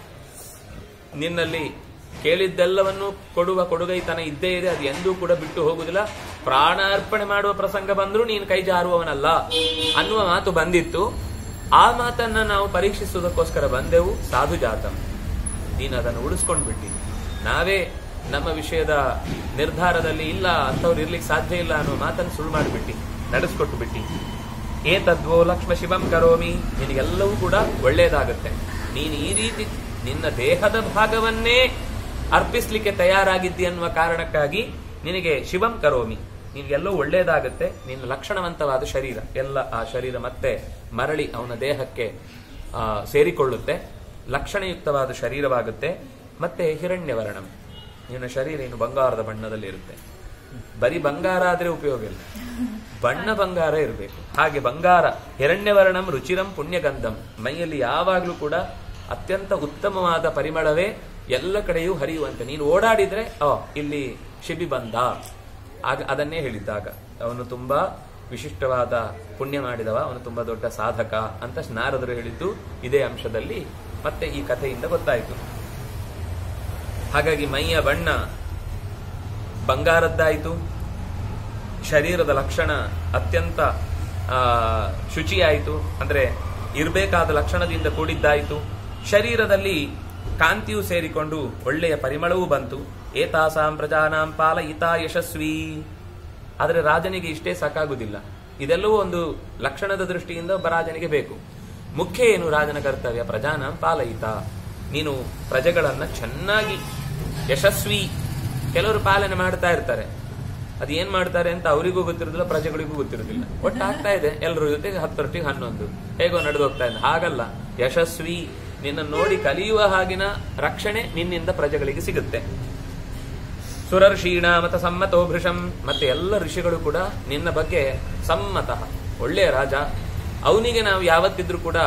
ನಿನ್ನಲ್ಲಿ ಕೇಳಿದ್ದೆಲ್ಲವನ್ನು ಕೊಡುವ ಕೊಡುಗೈತನ ಇದ್ದೇ ಇದೆ, ಅದು ಎಂದೂ ಕೂಡ ಬಿಟ್ಟು ಹೋಗುದಿಲ್ಲ. ಪ್ರಾಣಾರ್ಪಣೆ ಮಾಡುವ ಪ್ರಸಂಗ ಬಂದ್ರೂ ನೀನು ಕೈ ಜಾರುವವನಲ್ಲ ಅನ್ನುವ ಮಾತು ಬಂದಿತ್ತು. ಆ ಮಾತನ್ನ ನಾವು ಪರೀಕ್ಷಿಸುವುದಕ್ಕೋಸ್ಕರ ಬಂದೆವು. ಸಾಧು ಜಾತಂ, ನೀನು ಅದನ್ನು ಉಳಿಸ್ಕೊಂಡ್ಬಿಟ್ಟಿ. ನಾವೇ ನಮ್ಮ ವಿಷಯದ ನಿರ್ಧಾರದಲ್ಲಿ ಇಲ್ಲ, ಅಂಥವ್ರು ಇರ್ಲಿಕ್ಕೆ ಸಾಧ್ಯ ಇಲ್ಲ ಅನ್ನೋ ಮಾತನ್ನು ಸುಳ್ಳು ಮಾಡಿಬಿಟ್ಟಿ, ನಡೆಸ್ಕೊಟ್ಟು ಬಿಟ್ಟಿ. ಏತದ್ವೋ ಲಕ್ಷ್ಮ ಶಿವಂ ಕರೋಮಿ, ನಿನಗೆಲ್ಲವೂ ಕೂಡ ಒಳ್ಳೆಯದಾಗುತ್ತೆ. ನೀನು ಈ ರೀತಿ ನಿನ್ನ ದೇಹದ ಭಾಗವನ್ನೇ ಅರ್ಪಿಸ್ಲಿಕ್ಕೆ ತಯಾರಾಗಿದ್ದಿ ಅನ್ನುವ ಕಾರಣಕ್ಕಾಗಿ ನಿನಗೆ ಶಿವಂ ಕರೋಮಿ, ನಿನಗೆಲ್ಲವೂ ಒಳ್ಳೆಯದಾಗುತ್ತೆ. ನಿನ್ನ ಲಕ್ಷಣವಂತವಾದ ಶರೀರ ಎಲ್ಲ ಆ ಶರೀರ ಮತ್ತೆ ಮರಳಿ ಅವನ ದೇಹಕ್ಕೆ ಸೇರಿಕೊಳ್ಳುತ್ತೆ, ಲಕ್ಷಣಯುಕ್ತವಾದ ಶರೀರವಾಗುತ್ತೆ. ಮತ್ತೆ ಹಿರಣ್ಯವರ್ಣಂ, ನಿನ್ನ ಶರೀರ ಇನ್ನು ಬಂಗಾರದ ಬಣ್ಣದಲ್ಲಿ ಇರುತ್ತೆ. ಬರೀ ಬಂಗಾರ ಆದ್ರೆ ಉಪಯೋಗ ಇಲ್ಲ, ಬಣ್ಣ ಬಂಗಾರ ಇರಬೇಕು. ಹಾಗೆ ಬಂಗಾರ, ಹಿರಣ್ಯವರ್ಣಂ ರುಚಿರಂ ಪುಣ್ಯಗಂಧಂ, ಮೈಯಲ್ಲಿ ಯಾವಾಗ್ಲೂ ಕೂಡ ಅತ್ಯಂತ ಉತ್ತಮವಾದ ಪರಿಮಳವೇ ಎಲ್ಲ ಕಡೆಯೂ ಹರಿಯುವಂತೆ. ನೀನು ಓಡಾಡಿದ್ರೆ ಇಲ್ಲಿ ಶಿಬಿ ಬಂದ, ಆಗ ಅದನ್ನೇ ಹೇಳಿದ್ದಾಗ ಅವನು ತುಂಬಾ ವಿಶಿಷ್ಟವಾದ ಪುಣ್ಯ ಮಾಡಿದವ, ಅವನು ತುಂಬಾ ದೊಡ್ಡ ಸಾಧಕ ಅಂತ ನಾರದರು ಹೇಳಿದ್ದು ಇದೇ ಅಂಶದಲ್ಲಿ ಮತ್ತೆ ಈ ಕಥೆಯಿಂದ ಗೊತ್ತಾಯಿತು. ಹಾಗಾಗಿ ಮೈಯ ಬಣ್ಣ ಬಂಗಾರದ್ದಾಯಿತು, ಶರೀರದ ಲಕ್ಷಣ ಅತ್ಯಂತ ಶುಚಿಯಾಯಿತು, ಅಂದ್ರೆ ಇರಬೇಕಾದ ಲಕ್ಷಣದಿಂದ ಕೂಡಿದ್ದಾಯಿತು. ಶರೀರದಲ್ಲಿ ಕಾಂತಿಯೂ ಸೇರಿಕೊಂಡು ಒಳ್ಳೆಯ ಪರಿಮಳವೂ ಬಂತು. ಏತಾಸಾಂ ಪ್ರಜಾನಾಂ ಪಾಲಯಿತಾ ಯಶಸ್ವಿ. ಆದರೆ ರಾಜನಿಗೆ ಇಷ್ಟೇ ಸಾಕಾಗುವುದಿಲ್ಲ, ಇದೆಲ್ಲವೂ ಒಂದು ಲಕ್ಷಣದ ದೃಷ್ಟಿಯಿಂದ ಒಬ್ಬ ರಾಜನಿಗೆ ಬೇಕು. ಮುಖ್ಯ ಏನು ರಾಜನ ಕರ್ತವ್ಯ? ಪ್ರಜಾನಾಂ ಪಾಲಯಿತಾ, ನೀನು ಪ್ರಜೆಗಳನ್ನ ಚೆನ್ನಾಗಿ ಯಶಸ್ವಿ. ಕೆಲವರು ಪಾಲನೆ ಮಾಡ್ತಾ ಇರ್ತಾರೆ, ಅದು ಏನ್ ಮಾಡ್ತಾರೆ ಅಂತ ಅವರಿಗೂ ಗೊತ್ತಿರೋದಿಲ್ಲ, ಪ್ರಜೆಗಳಿಗೂ ಗೊತ್ತಿರೋದಿಲ್ಲ. ಒಟ್ಟಾಗ್ತಾ ಇದೆ ಎಲ್ಲರ ಜೊತೆಗೆ 10 11 ಹೇಗೋ ನಡೆದು ಹೋಗ್ತಾ ಇದೆ. ಹಾಗಲ್ಲ, ಯಶಸ್ವಿ, ನಿನ್ನ ನೋಡಿ ಕಲಿಯುವ ಹಾಗಿನ ರಕ್ಷಣೆ ನಿನ್ನಿಂದ ಪ್ರಜೆಗಳಿಗೆ ಸಿಗುತ್ತೆ. ಸುರರ್ಷೀಣ ಮತ ಸಮ್ಮತೋ ಭೃಶಂ, ಮತ್ತೆ ಎಲ್ಲ ಋಷಿಗಳು ಕೂಡ ನಿನ್ನ ಬಗ್ಗೆ ಸಮ್ಮತ, ಒಳ್ಳೆಯ ರಾಜ. ಅವನಿಗೆ ನಾವು ಯಾವತ್ತಿದ್ರೂ ಕೂಡ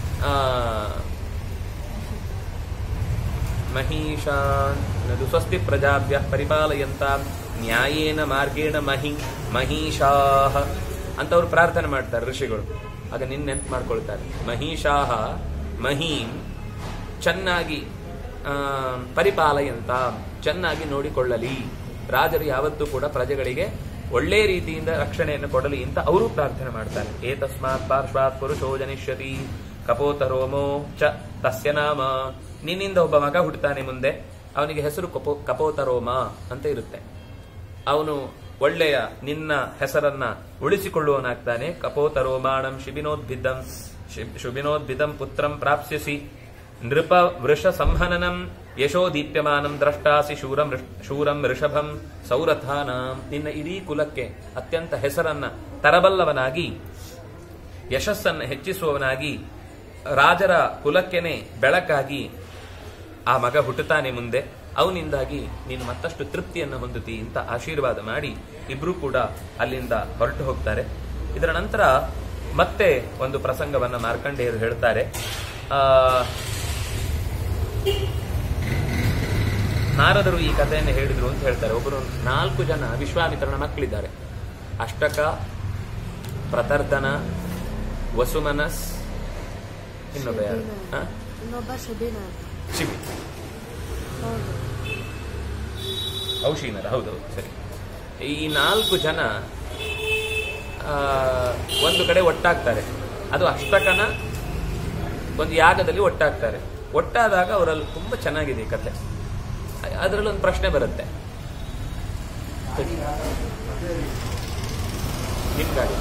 ಮಹಿಷಾನ್ ಸ್ವಸ್ತಿ ಪ್ರಜಾಭ್ಯ ಪರಿಪಾಲಯಂತ ನ್ಯಾಯೇನ ಮಾರ್ಗೇಣ ಮಹಿಷಾಹ ಅಂತ ಅವ್ರು ಪ್ರಾರ್ಥನೆ ಮಾಡ್ತಾರೆ ಋಷಿಗಳು. ಆಗ ನಿನ್ನೆಂತ ಮಾಡ್ಕೊಳ್ತಾರೆ, ಮಹಿಷಾಹ ಮಹೀಂ, ಚೆನ್ನಾಗಿ ಪರಿಪಾಲಯಂತ, ಚೆನ್ನಾಗಿ ನೋಡಿಕೊಳ್ಳಲಿ. ರಾಜರು ಯಾವತ್ತೂ ಕೂಡ ಪ್ರಜೆಗಳಿಗೆ ಒಳ್ಳೆ ರೀತಿಯಿಂದ ರಕ್ಷಣೆಯನ್ನು ಕೊಡಲಿ ಅಂತ ಅವರು ಪ್ರಾರ್ಥನೆ ಮಾಡ್ತಾರೆ. ಏತಸ್ಮಾತ್ ಪಾರ್ಶ್ವಾತ್ ಪುರುಷೋ ಜನಿಷ್ಯತಿ ಕಪೋತರೋಮೋ ಚ ತಸ್ಯ ನಾಮ. ನಿನ್ನಿಂದ ಒಬ್ಬ ಮಗ ಹುಟ್ಟುತ್ತಾನೆ ಮುಂದೆ, ಅವನಿಗೆ ಹೆಸರು ಕಪೋತರೋಮ ಅಂತ ಇರುತ್ತೆ. ಅವನು ಒಳ್ಳೆಯ ನಿನ್ನ ಹೆಸರನ್ನ ಉಳಿಸಿಕೊಳ್ಳುವನಾಗ್ತಾನೆ. ಕಪೋತರೋಮಾಣಂ ಶುಭಿನೋದ್ಭಿದಂ ಪುತ್ರಂ ಪ್ರಾಪ್ಸ್ಯಸಿ ನೃಪ ವೃಷ ಸಂಹನನಂ ಯಶೋ ದೀಪ್ಯಮಾನಂ ದ್ರಷ್ಟಾಸಿ ಶೂರಂ ಋಷಭಂ ಸೌರಥಾನಾಂ. ನಿನ್ನ ಇಡೀ ಕುಲಕ್ಕೆ ಅತ್ಯಂತ ಹೆಸರನ್ನ ತರಬಲ್ಲವನಾಗಿ, ಯಶಸ್ಸನ್ನ ಹೆಚ್ಚಿಸುವವನಾಗಿ, ರಾಜರ ಕುಲಕ್ಕೆನೆ ಬೆಳಕಾಗಿ ಆ ಮಗ ಹುಟ್ಟುತ್ತಾನೆ ಮುಂದೆ. ಅವನಿಂದಾಗಿ ನೀನು ಮತ್ತಷ್ಟು ತೃಪ್ತಿಯನ್ನು ಹೊಂದುತ್ತಿ ಅಂತ ಆಶೀರ್ವಾದ ಮಾಡಿ ಇಬ್ರು ಕೂಡ ಅಲ್ಲಿಂದ ಹೊರಟು ಹೋಗ್ತಾರೆ. ಇದರ ನಂತರ ಮತ್ತೆ ಒಂದು ಪ್ರಸಂಗವನ್ನ ಮಾರ್ಕಂಡೇಯರು ಹೇಳ್ತಾರೆ. ನಾರದರು ಈ ಕಥೆಯನ್ನು ಹೇಳಿದ್ರು ಅಂತ ಹೇಳ್ತಾರೆ. ಒಬ್ಬರು 4 ಜನ ವಿಶ್ವಾಮಿತ್ರನ ಮಕ್ಕಳಿದ್ದಾರೆ. ಅಷ್ಟಕ, ಪ್ರತರ್ಧನ, ವಸುಮನಸ್, ಇನ್ನೊಬ್ಬ ಯಾರು? ಶಿಬಿ, ಔಷೀನರ, ಹೌದೌದು, ಸರಿ. ಈ 4 ಜನ ಒಂದು ಕಡೆ ಒಟ್ಟಾಗ್ತಾರೆ. ಅದು ಅಷ್ಟಕನ ಒಂದು ಯಾಗದಲ್ಲಿ ಒಟ್ಟಾಗ್ತಾರೆ. ಒಟ್ಟಾದಾಗ ಅವರಲ್ಲಿ ತುಂಬಾ ಚೆನ್ನಾಗಿದೆ ಈ ಕಥೆ. ಅದರಲ್ಲಿ ಒಂದು ಪ್ರಶ್ನೆ ಬರುತ್ತೆ, ನಿಮ್ಗಾಗಿ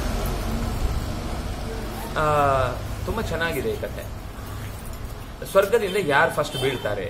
ತುಂಬಾ ಚೆನ್ನಾಗಿದೆ ಈ ಕಥೆ. ಸ್ವರ್ಗದಿಂದ ಯಾರು ಫಸ್ಟ್ ಬೀಳ್ತಾರೆ?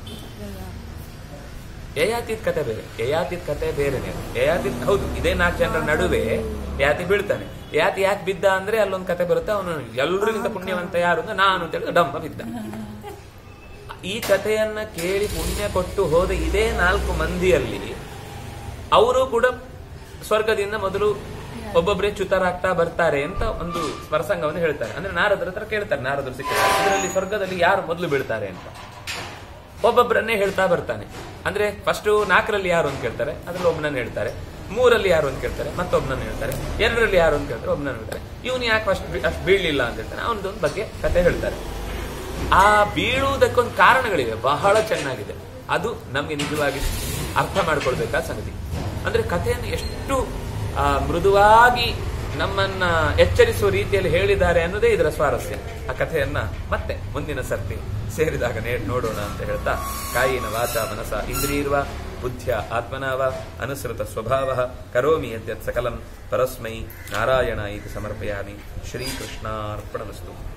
ಯಯಾತಿದ್ ಕತೆ ಬೇರೆ, ಯಯಾತಿದ್ ಕತೆ ಬೇರೆನೆ. ಯಯಾತಿದ್ ಹೌದು, ಇದೇ 4 ಜನರ ನಡುವೆ ಯಯಾತಿ ಬೀಳ್ತಾನೆ. ಯಯಾತಿ ಯಾಕೆ ಬಿದ್ದ ಅಂದ್ರೆ ಅಲ್ಲೊಂದು ಕತೆ ಬರುತ್ತೆ, ಅವನು ಎಲ್ಲರಿಗಿಂತ ಪುಣ್ಯವಂತ ಯಾರು ಅಂದ್ರೆ ನಾನು ಅಂತ ಹೇಳಿದ್ರೆ ಡಂಬ ಬಿದ್ದ. ಈ ಕಥೆಯನ್ನ ಕೇಳಿ ಪುಣ್ಯ ಕೊಟ್ಟು ಹೋದ ಇದೇ 4 ಮಂದಿಯಲ್ಲಿ ಅವರು ಕೂಡ ಸ್ವರ್ಗದಿಂದ ಮೊದಲು ಒಬ್ಬೊಬ್ಬರೇ ಚ್ಯುತರಾಗ್ತಾ ಬರ್ತಾರೆ ಅಂತ ಒಂದು ಪ್ರಸಂಗವನ್ನು ಹೇಳ್ತಾರೆ. ಅಂದ್ರೆ ನಾರದರ ಹತ್ರ ಕೇಳ್ತಾರೆ, ನಾರದರು ಸಿಕ್ಕಿದ್ದಾರೆ, ಇದರಲ್ಲಿ ಸ್ವರ್ಗದಲ್ಲಿ ಯಾರು ಮೊದಲು ಬೀಳ್ತಾರೆ ಅಂತ. ಒಬ್ಬೊಬ್ಬರನ್ನೇ ಹೇಳ್ತಾ ಬರ್ತಾನೆ. ಅಂದ್ರೆ ಫಸ್ಟ್ 4ರಲ್ಲಿ ಯಾರು ಅಂತ ಕೇಳ್ತಾರೆ, ಅದ್ರಲ್ಲಿ ಒಬ್ಬನನ್ನ ಹೇಳ್ತಾರೆ. 3ರಲ್ಲಿ ಯಾರು ಅಂತ ಕೇಳ್ತಾರೆ, ಮತ್ತೊಬ್ಬನನ್ನ ಹೇಳ್ತಾರೆ. 2ರಲ್ಲಿ ಯಾರು ಅಂತ ಕೇಳ್ತಾರೆ, ಒಬ್ಬನನ್ನ ಹೇಳ್ತಾರೆ. ಇವನು ಯಾಕೆ ಅಷ್ಟು ಬೀಳಲಿಲ್ಲ ಅಂತ ಹೇಳ್ತಾನೆ, ಅವನದೊಂದು ಬಗ್ಗೆ ಕತೆ ಹೇಳ್ತಾರೆ. ಆ ಬೀಳುವುದಕ್ಕೊಂದು ಕಾರಣಗಳಿವೆ, ಬಹಳ ಚೆನ್ನಾಗಿದೆ. ಅದು ನಮ್ಗೆ ನಿಜವಾಗಿ ಅರ್ಥ ಮಾಡ್ಕೊಳ್ಬೇಕಾದ ಸಂಗತಿ. ಅಂದ್ರೆ ಕಥೆಯನ್ನು ಎಷ್ಟು ಮೃದುವಾಗಿ ನಮ್ಮನ್ನ ಎಚ್ಚರಿಸುವ ರೀತಿಯಲ್ಲಿ ಹೇಳಿದ್ದಾರೆ ಅನ್ನೋದೇ ಇದರ ಸ್ವಾರಸ್ಯ. ಆ ಕಥೆಯನ್ನ ಮತ್ತೆ ಮುಂದಿನ ಸರ್ತಿ ಸೇರಿದಾಗ ನೋಡೋಣ ಅಂತ ಹೇಳ್ತಾ, ಕಾಯಿನ ವಾಚ ಮನಸ ಇಂದ್ರಿಯರ್ವ ಬುದ್ಧ್ಯ ಆತ್ಮನಾ ವಾ ಅನುಸೃತ ಸ್ವಭಾವಃ ಕರೋಮಿ ಯದ್ಯತ್ ಸಕಲಂ ಪರಸ್ಮೈ ನಾರಾಯಣ ಇತಿ ಸಮರ್ಪಯಾಮಿ. ಶ್ರೀಕೃಷ್ಣಾರ್ಪಣಮಸ್ತು.